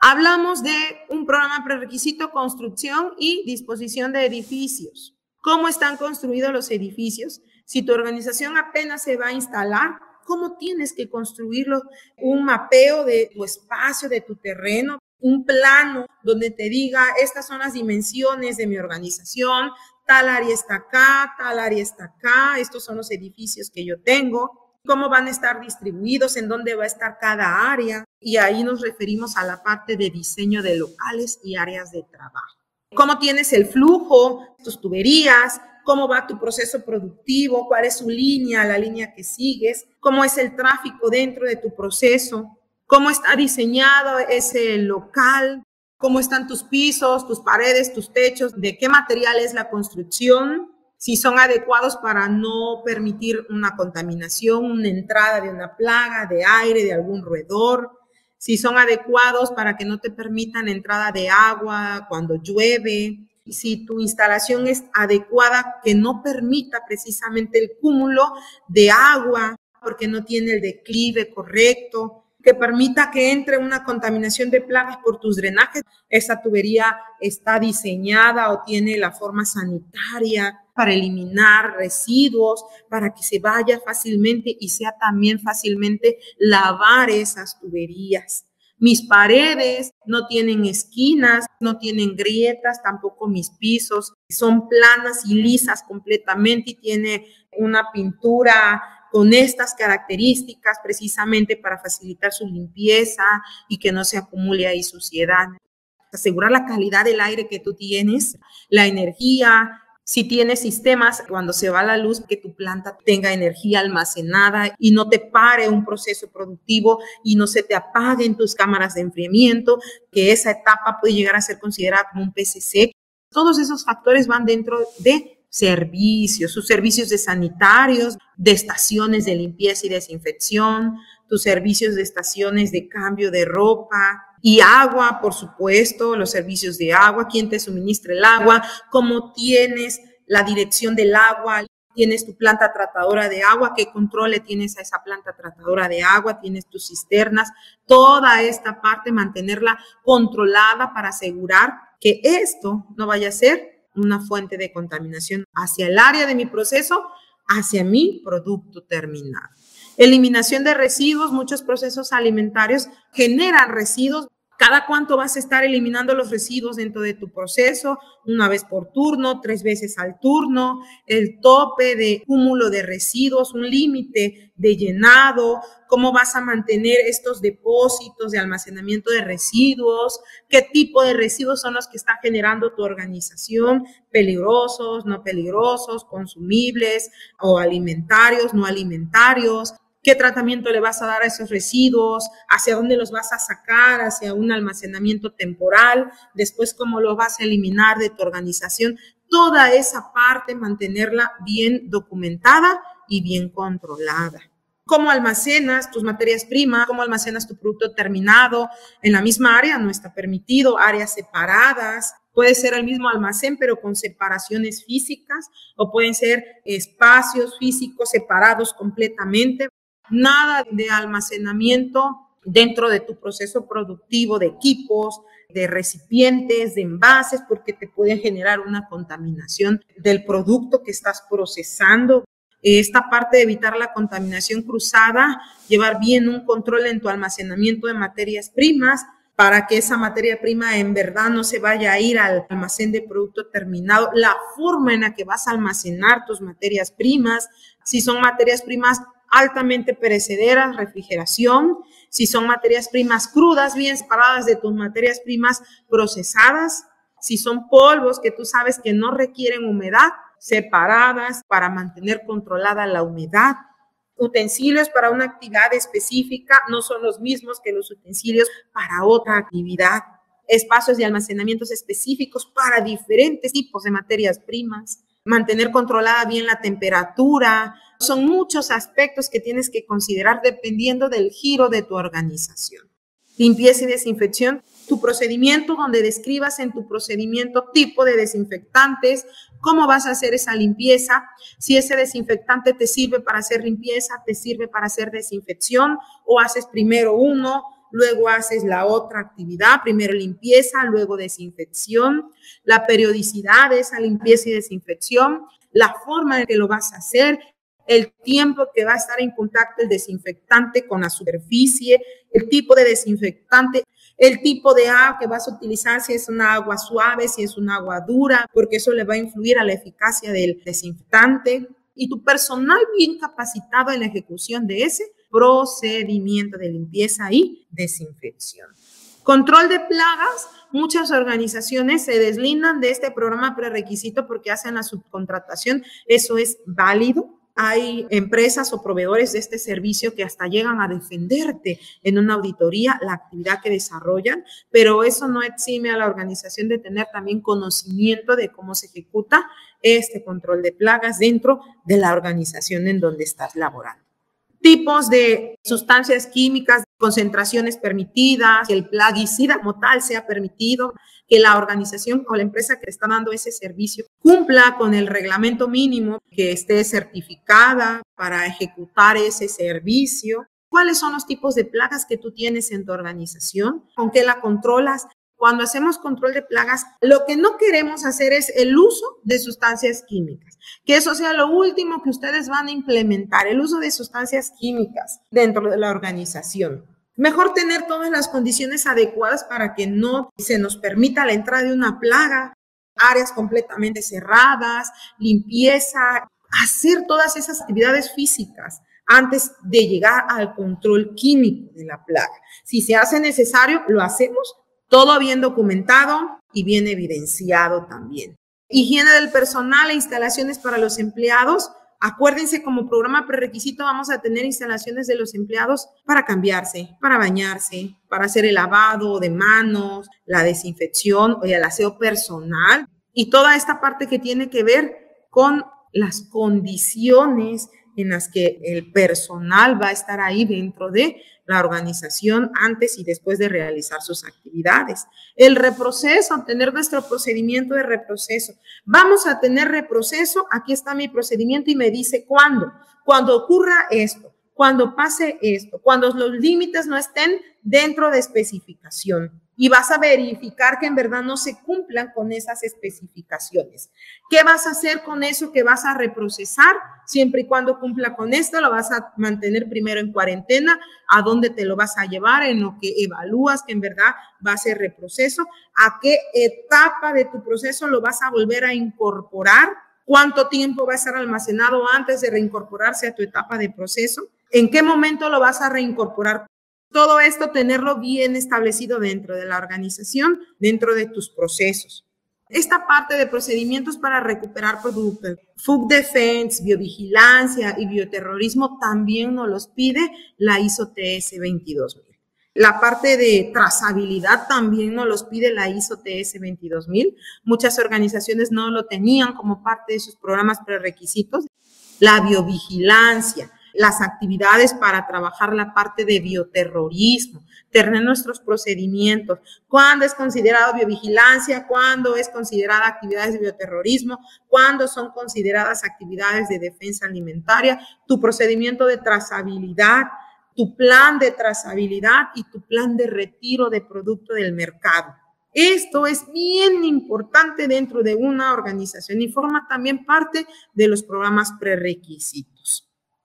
Hablamos de un programa prerequisito, construcción y disposición de edificios. ¿Cómo están construidos los edificios? Si tu organización apenas se va a instalar, ¿cómo tienes que construirlo? Un mapeo de tu espacio, de tu terreno, un plano donde te diga, estas son las dimensiones de mi organización, tal área está acá, tal área está acá, estos son los edificios que yo tengo, cómo van a estar distribuidos, en dónde va a estar cada área. Y ahí nos referimos a la parte de diseño de locales y áreas de trabajo. ¿Cómo tienes el flujo, tus tuberías? ¿Cómo va tu proceso productivo? ¿Cuál es su línea, la línea que sigues? ¿Cómo es el tráfico dentro de tu proceso? ¿Cómo está diseñado ese local? ¿Cómo están tus pisos, tus paredes, tus techos? ¿De qué material es la construcción? Si son adecuados para no permitir una contaminación, una entrada de una plaga, de aire, de algún roedor. Si son adecuados para que no te permitan entrada de agua cuando llueve. Si tu instalación es adecuada, que no permita precisamente el cúmulo de agua porque no tiene el declive correcto, que permita que entre una contaminación de plagas por tus drenajes. Esa tubería está diseñada o tiene la forma sanitaria para eliminar residuos, para que se vaya fácilmente y sea también fácilmente lavar esas tuberías. Mis paredes no tienen esquinas, no tienen grietas, tampoco mis pisos. Son planas y lisas completamente y tiene una pintura con estas características precisamente para facilitar su limpieza y que no se acumule ahí suciedad. Asegurar la calidad del aire que tú tienes, la energía. Si tienes sistemas, cuando se va la luz, que tu planta tenga energía almacenada y no te pare un proceso productivo y no se te apaguen tus cámaras de enfriamiento, que esa etapa puede llegar a ser considerada como un P C C. Todos esos factores van dentro de servicios, sus servicios de sanitarios, de estaciones de limpieza y desinfección, tus servicios de estaciones de cambio de ropa y agua, por supuesto, los servicios de agua, quién te suministra el agua, cómo tienes la dirección del agua, tienes tu planta tratadora de agua, qué control le tienes a esa planta tratadora de agua, tienes tus cisternas, toda esta parte mantenerla controlada para asegurar que esto no vaya a ser una fuente de contaminación hacia el área de mi proceso, hacia mi producto terminado. Eliminación de residuos. Muchos procesos alimentarios generan residuos. ¿Cada cuánto vas a estar eliminando los residuos dentro de tu proceso? Una vez por turno, tres veces al turno, el tope de cúmulo de residuos, un límite de llenado, cómo vas a mantener estos depósitos de almacenamiento de residuos, qué tipo de residuos son los que está generando tu organización, peligrosos, no peligrosos, consumibles o alimentarios, no alimentarios. ¿Qué tratamiento le vas a dar a esos residuos? ¿Hacia dónde los vas a sacar? ¿Hacia un almacenamiento temporal? Después, ¿cómo lo vas a eliminar de tu organización? Toda esa parte, mantenerla bien documentada y bien controlada. ¿Cómo almacenas tus materias primas? ¿Cómo almacenas tu producto terminado? En la misma área no está permitido, áreas separadas. Puede ser el mismo almacén, pero con separaciones físicas, o pueden ser espacios físicos separados completamente. Nada de almacenamiento dentro de tu proceso productivo de equipos, de recipientes, de envases, porque te pueden generar una contaminación del producto que estás procesando. Esta parte de evitar la contaminación cruzada, llevar bien un control en tu almacenamiento de materias primas para que esa materia prima en verdad no se vaya a ir al almacén de producto terminado. La forma en la que vas a almacenar tus materias primas, si son materias primas altamente perecederas, refrigeración. Si son materias primas crudas, bien separadas de tus materias primas procesadas. Si son polvos que tú sabes que no requieren humedad, separadas para mantener controlada la humedad. Utensilios para una actividad específica no son los mismos que los utensilios para otra actividad. Espacios de almacenamientos específicos para diferentes tipos de materias primas. Mantener controlada bien la temperatura. Son muchos aspectos que tienes que considerar dependiendo del giro de tu organización. Limpieza y desinfección. Tu procedimiento, donde describas en tu procedimiento tipo de desinfectantes, cómo vas a hacer esa limpieza, si ese desinfectante te sirve para hacer limpieza, te sirve para hacer desinfección, o haces primero uno, luego haces la otra actividad, primero limpieza, luego desinfección, la periodicidad de esa limpieza y desinfección, la forma en que lo vas a hacer, el tiempo que va a estar en contacto el desinfectante con la superficie, el tipo de desinfectante, el tipo de agua que vas a utilizar, si es una agua suave, si es una agua dura, porque eso le va a influir a la eficacia del desinfectante, y tu personal bien capacitado en la ejecución de ese procedimiento de limpieza y desinfección. Control de plagas. Muchas organizaciones se deslindan de este programa prerequisito porque hacen la subcontratación. Eso es válido. Hay empresas o proveedores de este servicio que hasta llegan a defenderte en una auditoría la actividad que desarrollan, pero eso no exime a la organización de tener también conocimiento de cómo se ejecuta este control de plagas dentro de la organización en donde estás laborando. Tipos de sustancias químicas, concentraciones permitidas, que el plaguicida como tal sea permitido, que la organización o la empresa que está dando ese servicio cumpla con el reglamento mínimo, que esté certificada para ejecutar ese servicio. ¿Cuáles son los tipos de plagas que tú tienes en tu organización? ¿Con qué la controlas? Cuando hacemos control de plagas, lo que no queremos hacer es el uso de sustancias químicas, que eso sea lo último que ustedes van a implementar, el uso de sustancias químicas dentro de la organización. Mejor tener todas las condiciones adecuadas para que no se nos permita la entrada de una plaga, áreas completamente cerradas, limpieza, hacer todas esas actividades físicas antes de llegar al control químico de la plaga. Si se hace necesario, lo hacemos. Todo bien documentado y bien evidenciado también. Higiene del personal e instalaciones para los empleados. Acuérdense, como programa prerequisito vamos a tener instalaciones de los empleados para cambiarse, para bañarse, para hacer el lavado de manos, la desinfección o el aseo personal y toda esta parte que tiene que ver con las condiciones en las que el personal va a estar ahí dentro de la organización antes y después de realizar sus actividades. El reproceso, tener nuestro procedimiento de reproceso. Vamos a tener reproceso, aquí está mi procedimiento y me dice cuándo. Cuando ocurra esto, cuando pase esto, cuando los límites no estén dentro de especificación. Y vas a verificar que en verdad no se cumplan con esas especificaciones. ¿Qué vas a hacer con eso que vas a reprocesar? Siempre y cuando cumpla con esto, lo vas a mantener primero en cuarentena. ¿A dónde te lo vas a llevar? En lo que evalúas que en verdad va a ser reproceso. ¿A qué etapa de tu proceso lo vas a volver a incorporar? ¿Cuánto tiempo va a estar almacenado antes de reincorporarse a tu etapa de proceso? ¿En qué momento lo vas a reincorporar? Todo esto, tenerlo bien establecido dentro de la organización, dentro de tus procesos. Esta parte de procedimientos para recuperar productos, Food Defense, biovigilancia y bioterrorismo también nos los pide la I S O T S veintidós mil. La parte de trazabilidad también nos los pide la I S O T S veintidós mil. Muchas organizaciones no lo tenían como parte de sus programas prerequisitos. La biovigilancia, las actividades para trabajar la parte de bioterrorismo, tener nuestros procedimientos, cuándo es considerado biovigilancia, cuándo es considerada actividades de bioterrorismo, cuándo son consideradas actividades de defensa alimentaria, tu procedimiento de trazabilidad, tu plan de trazabilidad y tu plan de retiro de producto del mercado. Esto es bien importante dentro de una organización y forma también parte de los programas prerequisitos.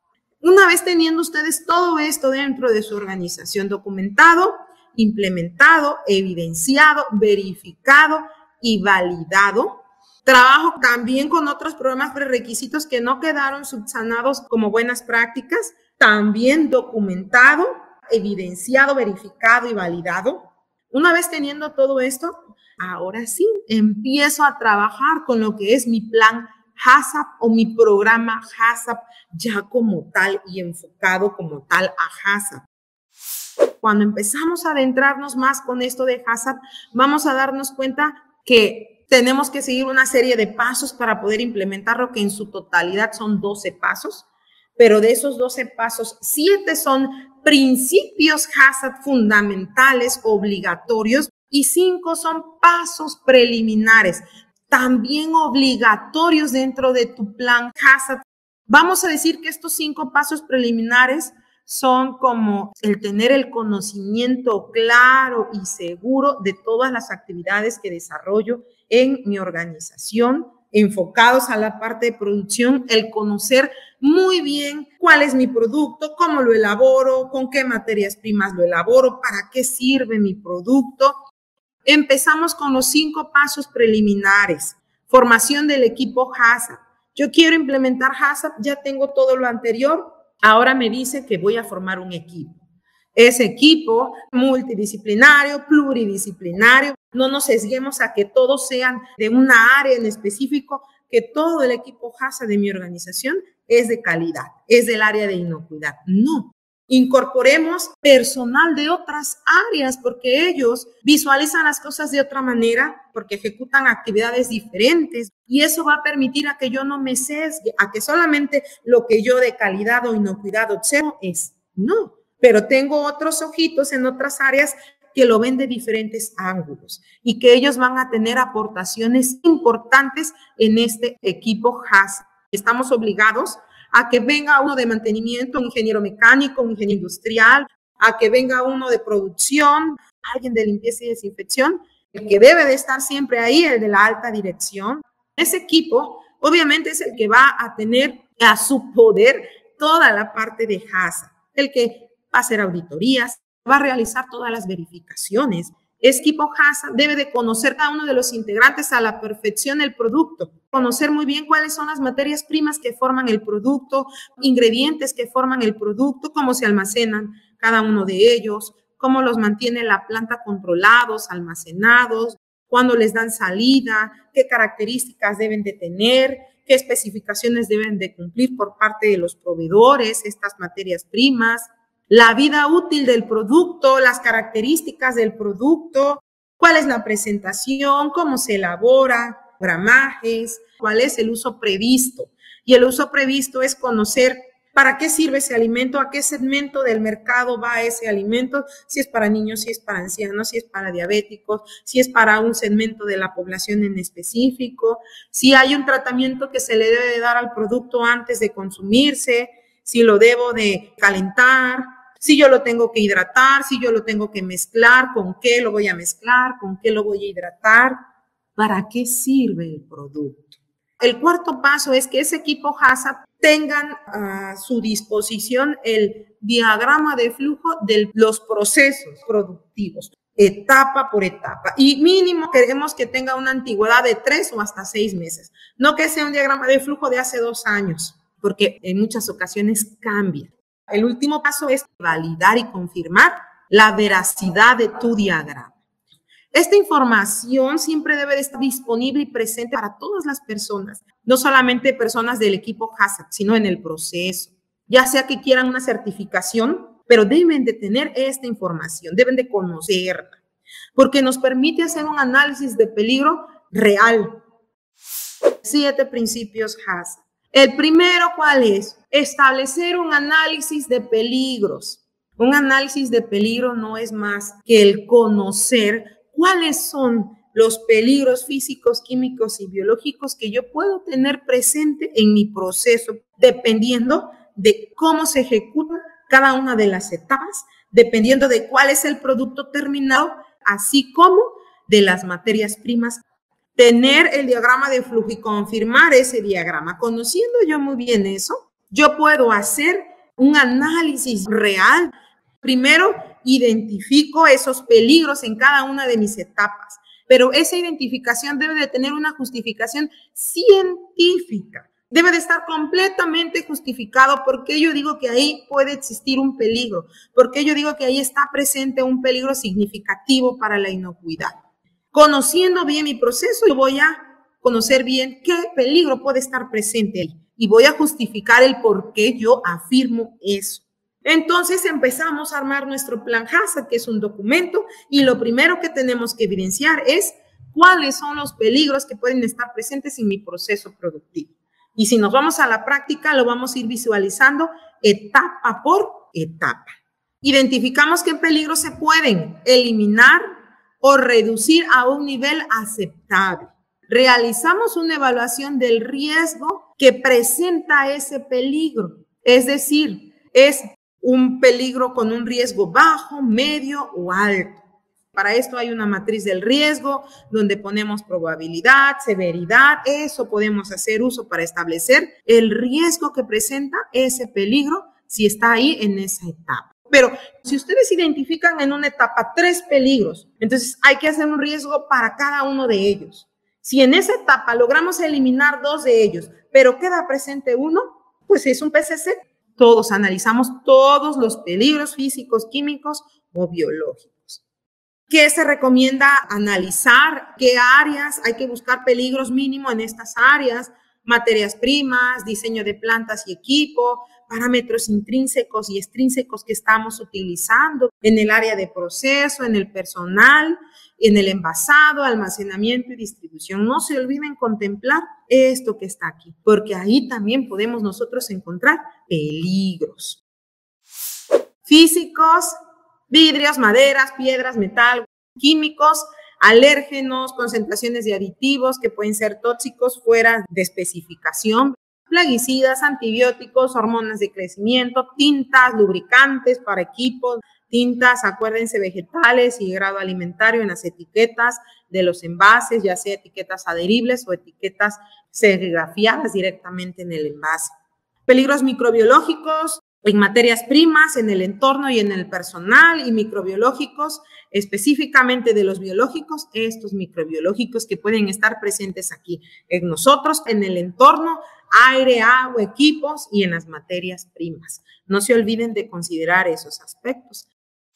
Una vez teniendo ustedes todo esto dentro de su organización documentado, implementado, evidenciado, verificado y validado, trabajo también con otros programas prerequisitos que no quedaron subsanados como buenas prácticas, también documentado, evidenciado, verificado y validado. Una vez teniendo todo esto, ahora sí, empiezo a trabajar con lo que es mi plan HACCP o mi programa HACCP ya como tal y enfocado como tal a HACCP. Cuando empezamos a adentrarnos más con esto de HACCP, vamos a darnos cuenta que tenemos que seguir una serie de pasos para poder implementarlo, que en su totalidad son doce pasos, pero de esos doce pasos, siete son principios HACCP fundamentales, obligatorios, y cinco son pasos preliminares, también obligatorios dentro de tu plan HACCP. Vamos a decir que estos cinco pasos preliminares son como el tener el conocimiento claro y seguro de todas las actividades que desarrollo en mi organización, enfocados a la parte de producción, el conocer muy bien cuál es mi producto, cómo lo elaboro, con qué materias primas lo elaboro, para qué sirve mi producto. Empezamos con los cinco pasos preliminares. Formación del equipo HACCP. Yo quiero implementar HACCP, ya tengo todo lo anterior, ahora me dice que voy a formar un equipo. Ese equipo multidisciplinario, pluridisciplinario, no nos sesguemos a que todos sean de una área en específico, que todo el equipo HACCP de mi organización es de calidad, es del área de inocuidad. No, incorporemos personal de otras áreas porque ellos visualizan las cosas de otra manera, porque ejecutan actividades diferentes y eso va a permitir a que yo no me sesgue, a que solamente lo que yo de calidad o inocuidad observo es no. Pero tengo otros ojitos en otras áreas que lo ven de diferentes ángulos y que ellos van a tener aportaciones importantes en este equipo HACCP. Estamos obligados a que venga uno de mantenimiento, un ingeniero mecánico, un ingeniero industrial, a que venga uno de producción, alguien de limpieza y desinfección, el que debe de estar siempre ahí, el de la alta dirección. Ese equipo, obviamente, es el que va a tener a su poder toda la parte de HACCP, el que va a hacer auditorías, va a realizar todas las verificaciones. Este equipo HACCP debe de conocer cada uno de los integrantes a la perfección el producto, conocer muy bien cuáles son las materias primas que forman el producto, ingredientes que forman el producto, cómo se almacenan cada uno de ellos, cómo los mantiene la planta controlados, almacenados, cuándo les dan salida, qué características deben de tener, qué especificaciones deben de cumplir por parte de los proveedores, estas materias primas, la vida útil del producto, las características del producto, cuál es la presentación, cómo se elabora, gramajes, cuál es el uso previsto. Y el uso previsto es conocer para qué sirve ese alimento, a qué segmento del mercado va ese alimento, si es para niños, si es para ancianos, si es para diabéticos, si es para un segmento de la población en específico, si hay un tratamiento que se le debe de dar al producto antes de consumirse, si lo debo de calentar, si yo lo tengo que hidratar, si yo lo tengo que mezclar, con qué lo voy a mezclar, con qué lo voy a hidratar, para qué sirve el producto. El cuarto paso es que ese equipo HACCP tengan a su disposición el diagrama de flujo de los procesos productivos, etapa por etapa. Y mínimo queremos que tenga una antigüedad de tres o hasta seis meses. No que sea un diagrama de flujo de hace dos años, porque en muchas ocasiones cambia. El último paso es validar y confirmar la veracidad de tu diagrama. Esta información siempre debe de estar disponible y presente para todas las personas, no solamente personas del equipo HACCP, sino en el proceso. Ya sea que quieran una certificación, pero deben de tener esta información, deben de conocerla, porque nos permite hacer un análisis de peligro real. Siete principios HACCP. El primero, ¿cuál es? Establecer un análisis de peligros. Un análisis de peligro no es más que el conocer cuáles son los peligros físicos, químicos y biológicos que yo puedo tener presente en mi proceso, dependiendo de cómo se ejecuta cada una de las etapas, dependiendo de cuál es el producto terminado, así como de las materias primas. Tener el diagrama de flujo y confirmar ese diagrama. Conociendo yo muy bien eso, yo puedo hacer un análisis real. Primero, identifico esos peligros en cada una de mis etapas, pero esa identificación debe de tener una justificación científica. Debe de estar completamente justificado porque yo digo que ahí puede existir un peligro, porque yo digo que ahí está presente un peligro significativo para la inocuidad. Conociendo bien mi proceso, yo voy a conocer bien qué peligro puede estar presente ahí y voy a justificar el por qué yo afirmo eso. Entonces empezamos a armar nuestro plan HACCP, que es un documento, y lo primero que tenemos que evidenciar es cuáles son los peligros que pueden estar presentes en mi proceso productivo. Y si nos vamos a la práctica, lo vamos a ir visualizando etapa por etapa. Identificamos qué peligros se pueden eliminar o reducir a un nivel aceptable. Realizamos una evaluación del riesgo que presenta ese peligro. Es decir, es un peligro con un riesgo bajo, medio o alto. Para esto hay una matriz del riesgo donde ponemos probabilidad, severidad. Eso podemos hacer uso para establecer el riesgo que presenta ese peligro si está ahí en esa etapa. Pero si ustedes identifican en una etapa tres peligros, entonces hay que hacer un riesgo para cada uno de ellos. Si en esa etapa logramos eliminar dos de ellos, pero queda presente uno, pues es un P C C. Todos analizamos todos los peligros físicos, químicos o biológicos. ¿Qué se recomienda analizar? ¿Qué áreas? Hay que buscar peligros mínimo en estas áreas, materias primas, diseño de plantas y equipo, parámetros intrínsecos y extrínsecos que estamos utilizando en el área de proceso, en el personal, en el envasado, almacenamiento y distribución. No se olviden contemplar esto que está aquí, porque ahí también podemos nosotros encontrar peligros físicos, vidrios, maderas, piedras, metal, químicos, alérgenos, concentraciones de aditivos que pueden ser tóxicos fuera de especificación, plaguicidas, antibióticos, hormonas de crecimiento, tintas, lubricantes para equipos, tintas, acuérdense, vegetales y grado alimentario en las etiquetas de los envases, ya sea etiquetas adheribles o etiquetas serigrafiadas directamente en el envase. Peligros microbiológicos en materias primas, en el entorno y en el personal, y microbiológicos, específicamente de los biológicos, estos microbiológicos que pueden estar presentes aquí en nosotros, en el entorno, aire, agua, equipos y en las materias primas. No se olviden de considerar esos aspectos.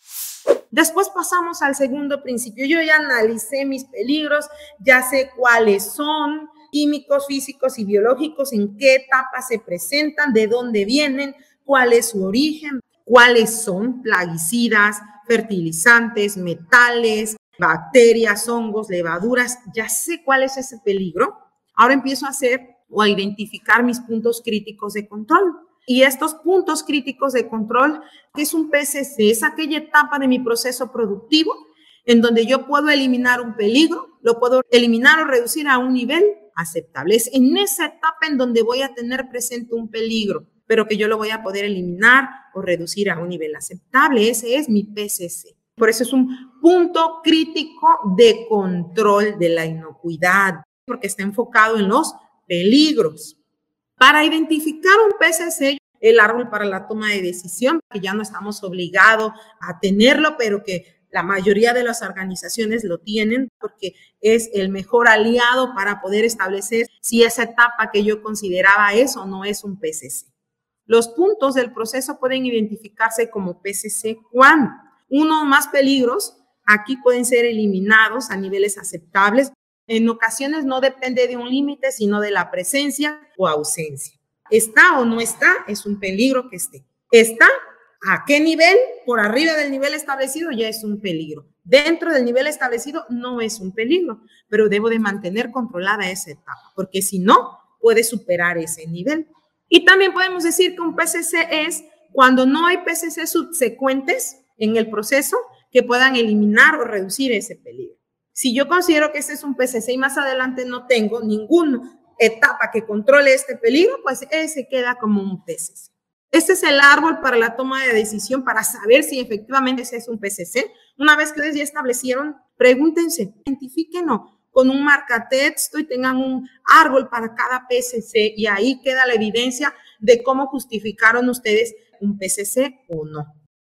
Después pasamos al segundo principio. Yo ya analicé mis peligros, ya sé cuáles son, químicos, físicos y biológicos, en qué etapas se presentan, de dónde vienen, cuál es su origen, cuáles son plaguicidas, fertilizantes, metales, bacterias, hongos, levaduras. Ya sé cuál es ese peligro. Ahora empiezo a hacer o a identificar mis puntos críticos de control. Y estos puntos críticos de control, que es un P C C, es aquella etapa de mi proceso productivo en donde yo puedo eliminar un peligro, lo puedo eliminar o reducir a un nivel aceptable. Es en esa etapa en donde voy a tener presente un peligro, pero que yo lo voy a poder eliminar o reducir a un nivel aceptable. Ese es mi P C C. Por eso es un punto crítico de control de la inocuidad, porque está enfocado en los peligros. Para identificar un P C C, el árbol para la toma de decisión, que ya no estamos obligados a tenerlo, pero que la mayoría de las organizaciones lo tienen porque es el mejor aliado para poder establecer si esa etapa que yo consideraba es o no es un P C C. Los puntos del proceso pueden identificarse como P C C cuando uno o más peligros aquí pueden ser eliminados a niveles aceptables. En ocasiones no depende de un límite, sino de la presencia o ausencia. ¿Está o no está? Es un peligro que esté. ¿Está? ¿A qué nivel? Por arriba del nivel establecido ya es un peligro. Dentro del nivel establecido no es un peligro, pero debo de mantener controlada esa etapa, porque si no, puede superar ese nivel. Y también podemos decir que un P C C es cuando no hay P C C subsecuentes en el proceso que puedan eliminar o reducir ese peligro. Si yo considero que este es un P C C y más adelante no tengo ninguna etapa que controle este peligro, pues ese queda como un P C C. Este es el árbol para la toma de decisión para saber si efectivamente ese es un P C C. Una vez que ustedes ya establecieron, pregúntense, identifíquenlo con un marcatexto y tengan un árbol para cada P C C y ahí queda la evidencia de cómo justificaron ustedes un P C C o no.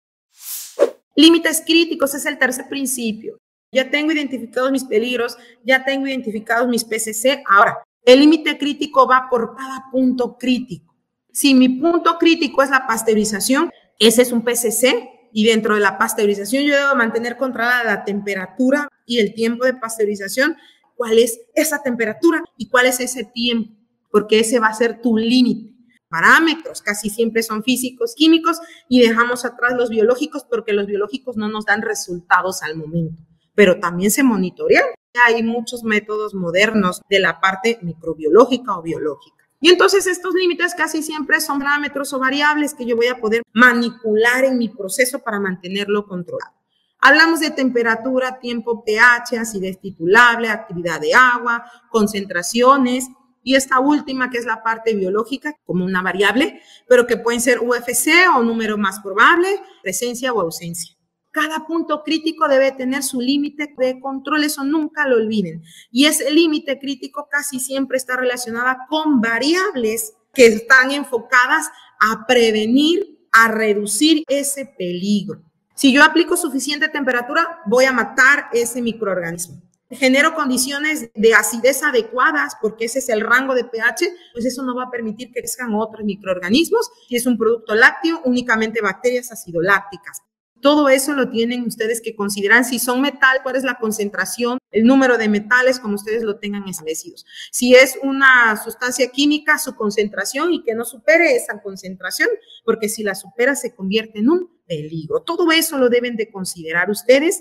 Límites críticos es el tercer principio. Ya tengo identificados mis peligros, ya tengo identificados mis P C C. Ahora, el límite crítico va por cada punto crítico. Si mi punto crítico es la pasteurización, ese es un P C C y dentro de la pasteurización yo debo mantener controlada la temperatura y el tiempo de pasteurización. ¿Cuál es esa temperatura y cuál es ese tiempo? Porque ese va a ser tu límite. Parámetros casi siempre son físicos, químicos y dejamos atrás los biológicos porque los biológicos no nos dan resultados al momento, pero también se monitorean. Hay muchos métodos modernos de la parte microbiológica o biológica. Y entonces estos límites casi siempre son parámetros o variables que yo voy a poder manipular en mi proceso para mantenerlo controlado. Hablamos de temperatura, tiempo, pH, acidez titulable, actividad de agua, concentraciones y esta última que es la parte biológica como una variable, pero que pueden ser U F C o número más probable, presencia o ausencia. Cada punto crítico debe tener su límite de control, eso nunca lo olviden. Y ese límite crítico casi siempre está relacionada con variables que están enfocadas a prevenir, a reducir ese peligro. Si yo aplico suficiente temperatura, voy a matar ese microorganismo. Genero condiciones de acidez adecuadas, porque ese es el rango de pH, pues eso no va a permitir que crezcan otros microorganismos. Si es un producto lácteo, únicamente bacterias acidolácticas. Todo eso lo tienen ustedes que considerar. Si son metal, cuál es la concentración, el número de metales, como ustedes lo tengan establecidos. Si es una sustancia química, su concentración y que no supere esa concentración, porque si la supera se convierte en un peligro. Todo eso lo deben de considerar ustedes.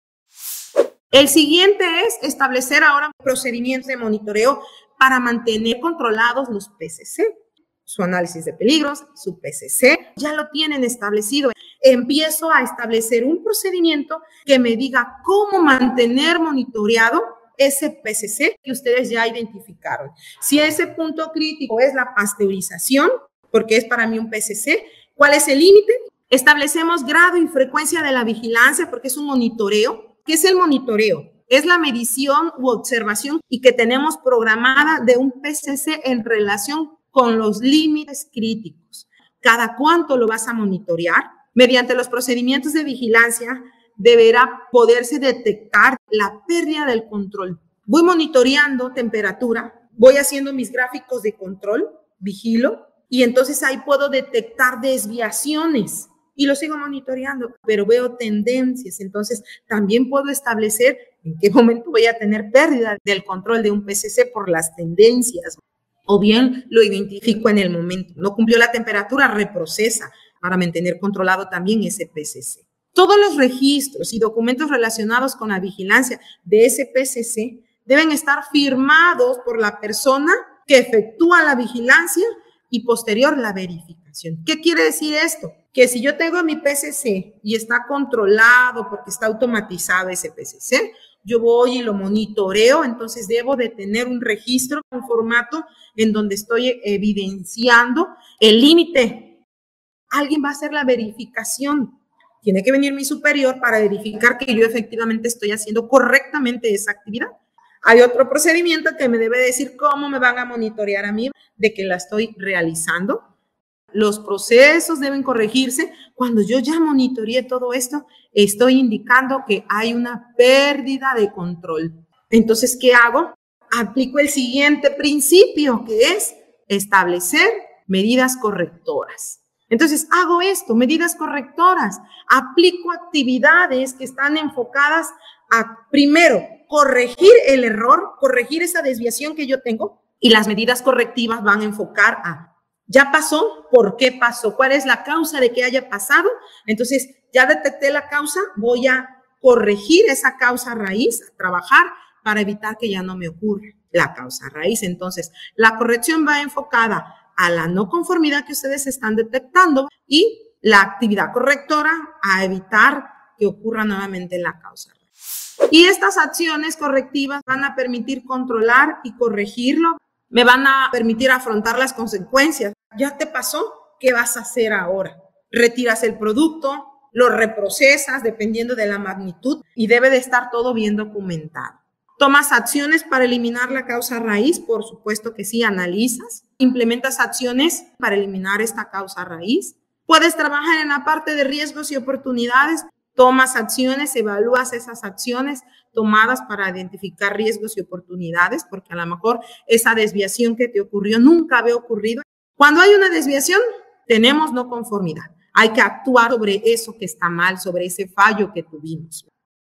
El siguiente es establecer ahora procedimientos de monitoreo para mantener controlados los P C C. Su análisis de peligros, su P C C, ya lo tienen establecido. Empiezo a establecer un procedimiento que me diga cómo mantener monitoreado ese P C C que ustedes ya identificaron. Si ese punto crítico es la pasteurización, porque es para mí un P C C, ¿cuál es el límite? Establecemos grado y frecuencia de la vigilancia, porque es un monitoreo. ¿Qué es el monitoreo? Es la medición u observación y que tenemos programada de un P C C en relación con los límites críticos. ¿Cada cuánto lo vas a monitorear? Mediante los procedimientos de vigilancia deberá poderse detectar la pérdida del control. Voy monitoreando temperatura, voy haciendo mis gráficos de control, vigilo, y entonces ahí puedo detectar desviaciones y lo sigo monitoreando, pero veo tendencias. Entonces también puedo establecer en qué momento voy a tener pérdida del control de un P C C por las tendencias. O bien lo identifico en el momento. No cumplió la temperatura, reprocesa para mantener controlado también ese P C C. Todos los registros y documentos relacionados con la vigilancia de ese P C C deben estar firmados por la persona que efectúa la vigilancia y posterior la verificación. ¿Qué quiere decir esto? Que si yo tengo mi P C C y está controlado porque está automatizado ese P C C, yo voy y lo monitoreo, entonces debo de tener un registro, un formato en donde estoy evidenciando el límite. Alguien va a hacer la verificación. Tiene que venir mi superior para verificar que yo efectivamente estoy haciendo correctamente esa actividad. Hay otro procedimiento que me debe decir cómo me van a monitorear a mí de que la estoy realizando. Los procesos deben corregirse. Cuando yo ya monitoreé todo esto, estoy indicando que hay una pérdida de control. Entonces, ¿qué hago? Aplico el siguiente principio, que es establecer medidas correctoras. Entonces, hago esto, medidas correctoras. Aplico actividades que están enfocadas a, primero, corregir el error, corregir esa desviación que yo tengo, y las medidas correctivas van a enfocar a ¿ya pasó? ¿Por qué pasó? ¿Cuál es la causa de que haya pasado? Entonces, ya detecté la causa, voy a corregir esa causa raíz, a trabajar para evitar que ya no me ocurra la causa raíz. Entonces, la corrección va enfocada a la no conformidad que ustedes están detectando y la actividad correctora a evitar que ocurra nuevamente la causa raíz. Y estas acciones correctivas van a permitir controlar y corregirlo. Me van a permitir afrontar las consecuencias. ¿Ya te pasó? ¿Qué vas a hacer ahora? Retiras el producto, lo reprocesas dependiendo de la magnitud y debe de estar todo bien documentado. ¿Tomas acciones para eliminar la causa raíz? Por supuesto que sí, analizas. ¿Implementas acciones para eliminar esta causa raíz? ¿Puedes trabajar en la parte de riesgos y oportunidades? Tomas acciones, evalúas esas acciones tomadas para identificar riesgos y oportunidades, porque a lo mejor esa desviación que te ocurrió nunca había ocurrido. Cuando hay una desviación, tenemos no conformidad. Hay que actuar sobre eso que está mal, sobre ese fallo que tuvimos.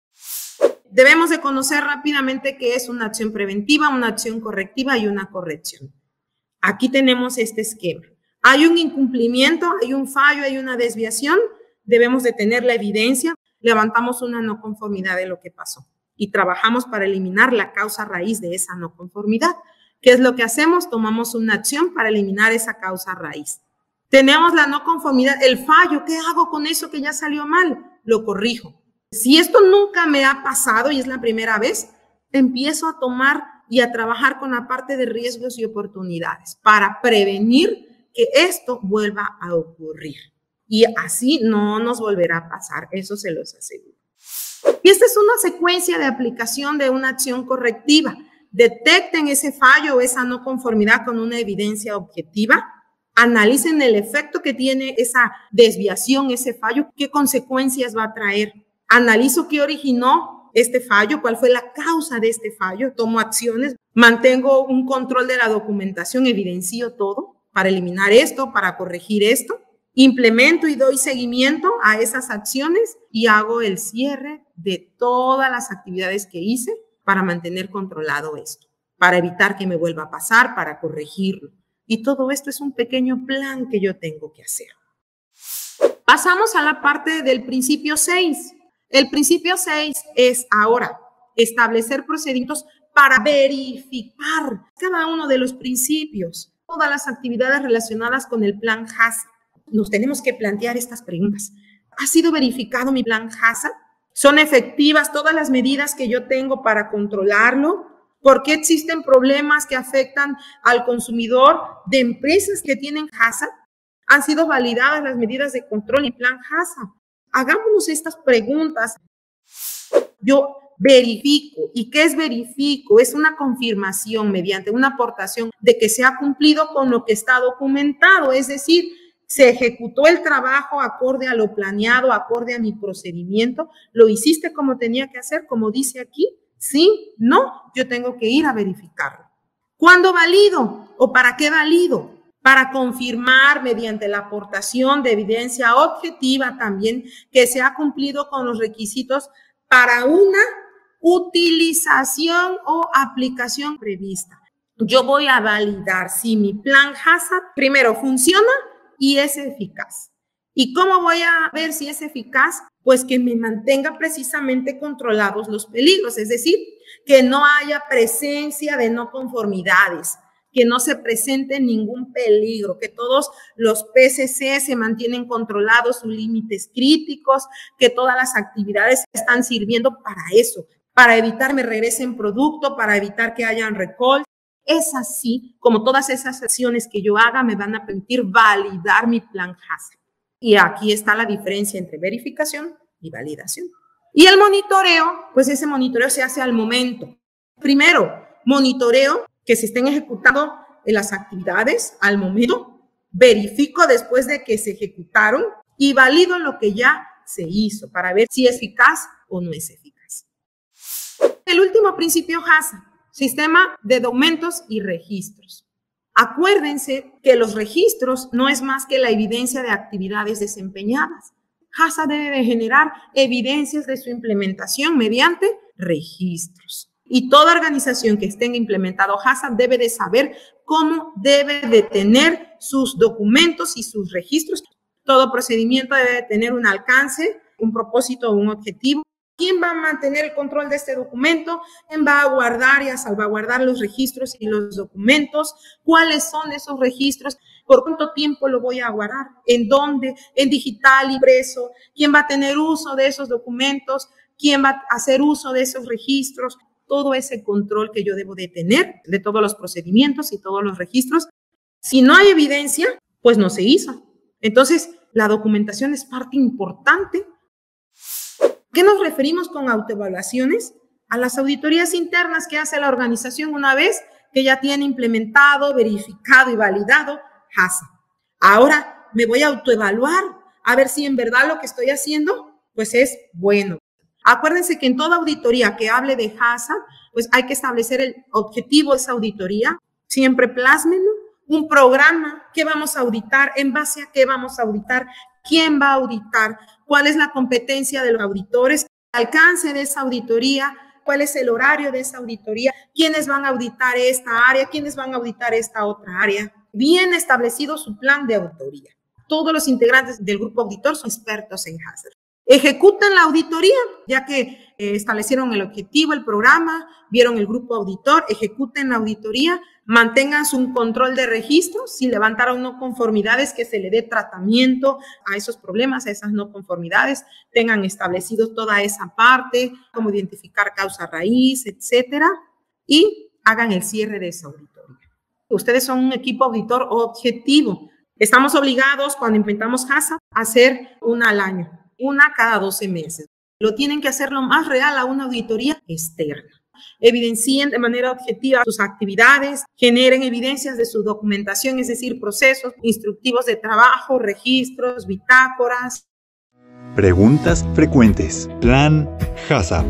Debemos de conocer rápidamente qué es una acción preventiva, una acción correctiva y una corrección. Aquí tenemos este esquema. Hay un incumplimiento, hay un fallo, hay una desviación. Debemos de tener la evidencia, levantamos una no conformidad de lo que pasó y trabajamos para eliminar la causa raíz de esa no conformidad. ¿Qué es lo que hacemos? Tomamos una acción para eliminar esa causa raíz. Tenemos la no conformidad, el fallo, ¿qué hago con eso que ya salió mal? Lo corrijo. Si esto nunca me ha pasado y es la primera vez, empiezo a tomar y a trabajar con la parte de riesgos y oportunidades para prevenir que esto vuelva a ocurrir. Y así no nos volverá a pasar, eso se los aseguro. Y esta es una secuencia de aplicación de una acción correctiva. Detecten ese fallo o esa no conformidad con una evidencia objetiva. Analicen el efecto que tiene esa desviación, ese fallo, qué consecuencias va a traer. Analizo qué originó este fallo, cuál fue la causa de este fallo, tomo acciones, mantengo un control de la documentación, evidencio todo para eliminar esto, para corregir esto, implemento y doy seguimiento a esas acciones y hago el cierre de todas las actividades que hice para mantener controlado esto, para evitar que me vuelva a pasar, para corregirlo. Y todo esto es un pequeño plan que yo tengo que hacer. Pasamos a la parte del principio seis. El principio seis es ahora establecer procedimientos para verificar cada uno de los principios, todas las actividades relacionadas con el plan HACCP. Nos tenemos que plantear estas preguntas. ¿Ha sido verificado mi plan HACCP? ¿Son efectivas todas las medidas que yo tengo para controlarlo? ¿Por qué existen problemas que afectan al consumidor de empresas que tienen HACCP? ¿Han sido validadas las medidas de control y plan HACCP? Hagámonos estas preguntas. Yo verifico. ¿Y qué es verifico? Es una confirmación mediante una aportación de que se ha cumplido con lo que está documentado, es decir, se ejecutó el trabajo acorde a lo planeado, acorde a mi procedimiento, lo hiciste como tenía que hacer, como dice aquí, sí, no, yo tengo que ir a verificarlo. ¿Cuándo valido? ¿O para qué valido? Para confirmar mediante la aportación de evidencia objetiva también que se ha cumplido con los requisitos para una utilización o aplicación prevista. Yo voy a validar si mi plan HACCP primero funciona y es eficaz. ¿Y cómo voy a ver si es eficaz? Pues que me mantenga precisamente controlados los peligros, es decir, que no haya presencia de no conformidades, que no se presente ningún peligro, que todos los P C C se mantienen controlados, sus límites críticos, que todas las actividades están sirviendo para eso, para evitar me regresen producto, para evitar que hayan recall. Es así como todas esas acciones que yo haga me van a permitir validar mi plan HACCP. Y aquí está la diferencia entre verificación y validación. Y el monitoreo, pues ese monitoreo se hace al momento. Primero, monitoreo que se estén ejecutando las actividades al momento, verifico después de que se ejecutaron y valido lo que ya se hizo para ver si es eficaz o no es eficaz. El último principio HACCP, sistema de documentos y registros. Acuérdense que los registros no es más que la evidencia de actividades desempeñadas. HACCP debe de generar evidencias de su implementación mediante registros. Y toda organización que esté implementado HACCP debe de saber cómo debe de tener sus documentos y sus registros. Todo procedimiento debe de tener un alcance, un propósito o un objetivo. ¿Quién va a mantener el control de este documento? ¿Quién va a guardar y a salvaguardar los registros y los documentos? ¿Cuáles son esos registros? ¿Por cuánto tiempo lo voy a guardar? ¿En dónde? ¿En digital, impreso? ¿Quién va a tener uso de esos documentos? ¿Quién va a hacer uso de esos registros? Todo ese control que yo debo de tener de todos los procedimientos y todos los registros. Si no hay evidencia, pues no se hizo. Entonces, la documentación es parte importante. ¿Qué nos referimos con autoevaluaciones? A las auditorías internas que hace la organización una vez que ya tiene implementado, verificado y validado HACCP. Ahora me voy a autoevaluar a ver si en verdad lo que estoy haciendo pues es bueno. Acuérdense que en toda auditoría que hable de HACCP, pues hay que establecer el objetivo de esa auditoría. Siempre plásmenlo, un programa, qué vamos a auditar, en base a qué vamos a auditar, quién va a auditar, cuál es la competencia de los auditores, el alcance de esa auditoría, cuál es el horario de esa auditoría, quiénes van a auditar esta área, quiénes van a auditar esta otra área. Bien establecido su plan de auditoría. Todos los integrantes del grupo auditor son expertos en HACCP. Ejecutan la auditoría, ya que eh, establecieron el objetivo, el programa, vieron el grupo auditor, ejecuten la auditoría, mantengan su control de registros, si levantaron no conformidades, que se le dé tratamiento a esos problemas, a esas no conformidades, tengan establecido toda esa parte, cómo identificar causa raíz, etcétera, y hagan el cierre de esa auditoría. Ustedes son un equipo auditor objetivo. Estamos obligados, cuando implementamos HACCP, a hacer una al año, una cada doce meses. Lo tienen que hacer lo más real a una auditoría externa. Evidencien de manera objetiva sus actividades, generen evidencias de su documentación, es decir, procesos instructivos de trabajo, registros, bitácoras. Preguntas frecuentes. Plan HACCP.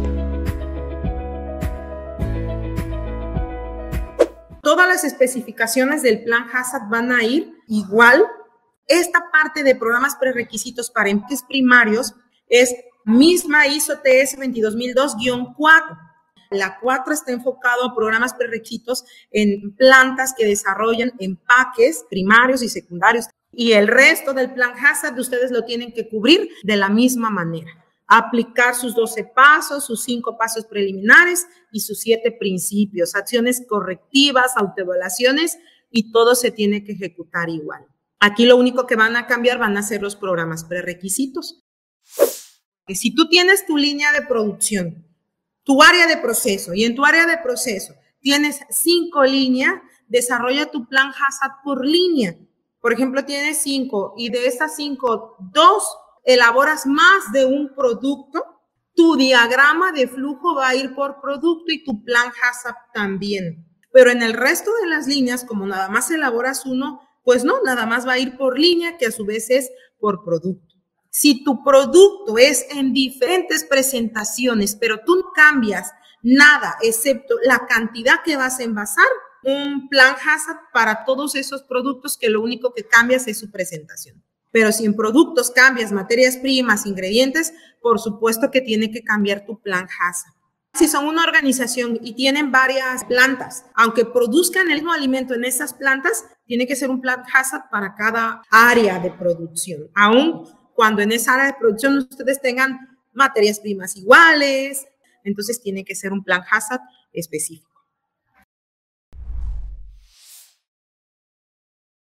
Todas las especificaciones del plan HACCP van a ir igual. Esta parte de programas prerequisitos para entes primarios es misma I S O T S veintidós mil dos guión cuatro. La cuatro está enfocado a programas prerequisitos en plantas que desarrollan empaques primarios y secundarios. Y el resto del plan HACCP ustedes lo tienen que cubrir de la misma manera. Aplicar sus doce pasos, sus cinco pasos preliminares y sus siete principios, acciones correctivas, autoevaluaciones, y todo se tiene que ejecutar igual. Aquí lo único que van a cambiar van a ser los programas prerequisitos. Si tú tienes tu línea de producción, tu área de proceso, y en tu área de proceso tienes cinco líneas, desarrolla tu plan HACCP por línea. Por ejemplo, tienes cinco y de estas cinco, dos elaboras más de un producto, tu diagrama de flujo va a ir por producto y tu plan HACCP también. Pero en el resto de las líneas, como nada más elaboras uno, pues no, nada más va a ir por línea, que a su vez es por producto. Si tu producto es en diferentes presentaciones, pero tú no cambias nada excepto la cantidad que vas a envasar, un plan HACCP para todos esos productos que lo único que cambias es su presentación. Pero si en productos cambias materias primas, ingredientes, por supuesto que tiene que cambiar tu plan HACCP. Si son una organización y tienen varias plantas, aunque produzcan el mismo alimento en esas plantas, tiene que ser un plan HACCP para cada área de producción. Aún cuando en esa área de producción ustedes tengan materias primas iguales, entonces tiene que ser un plan HACCP específico.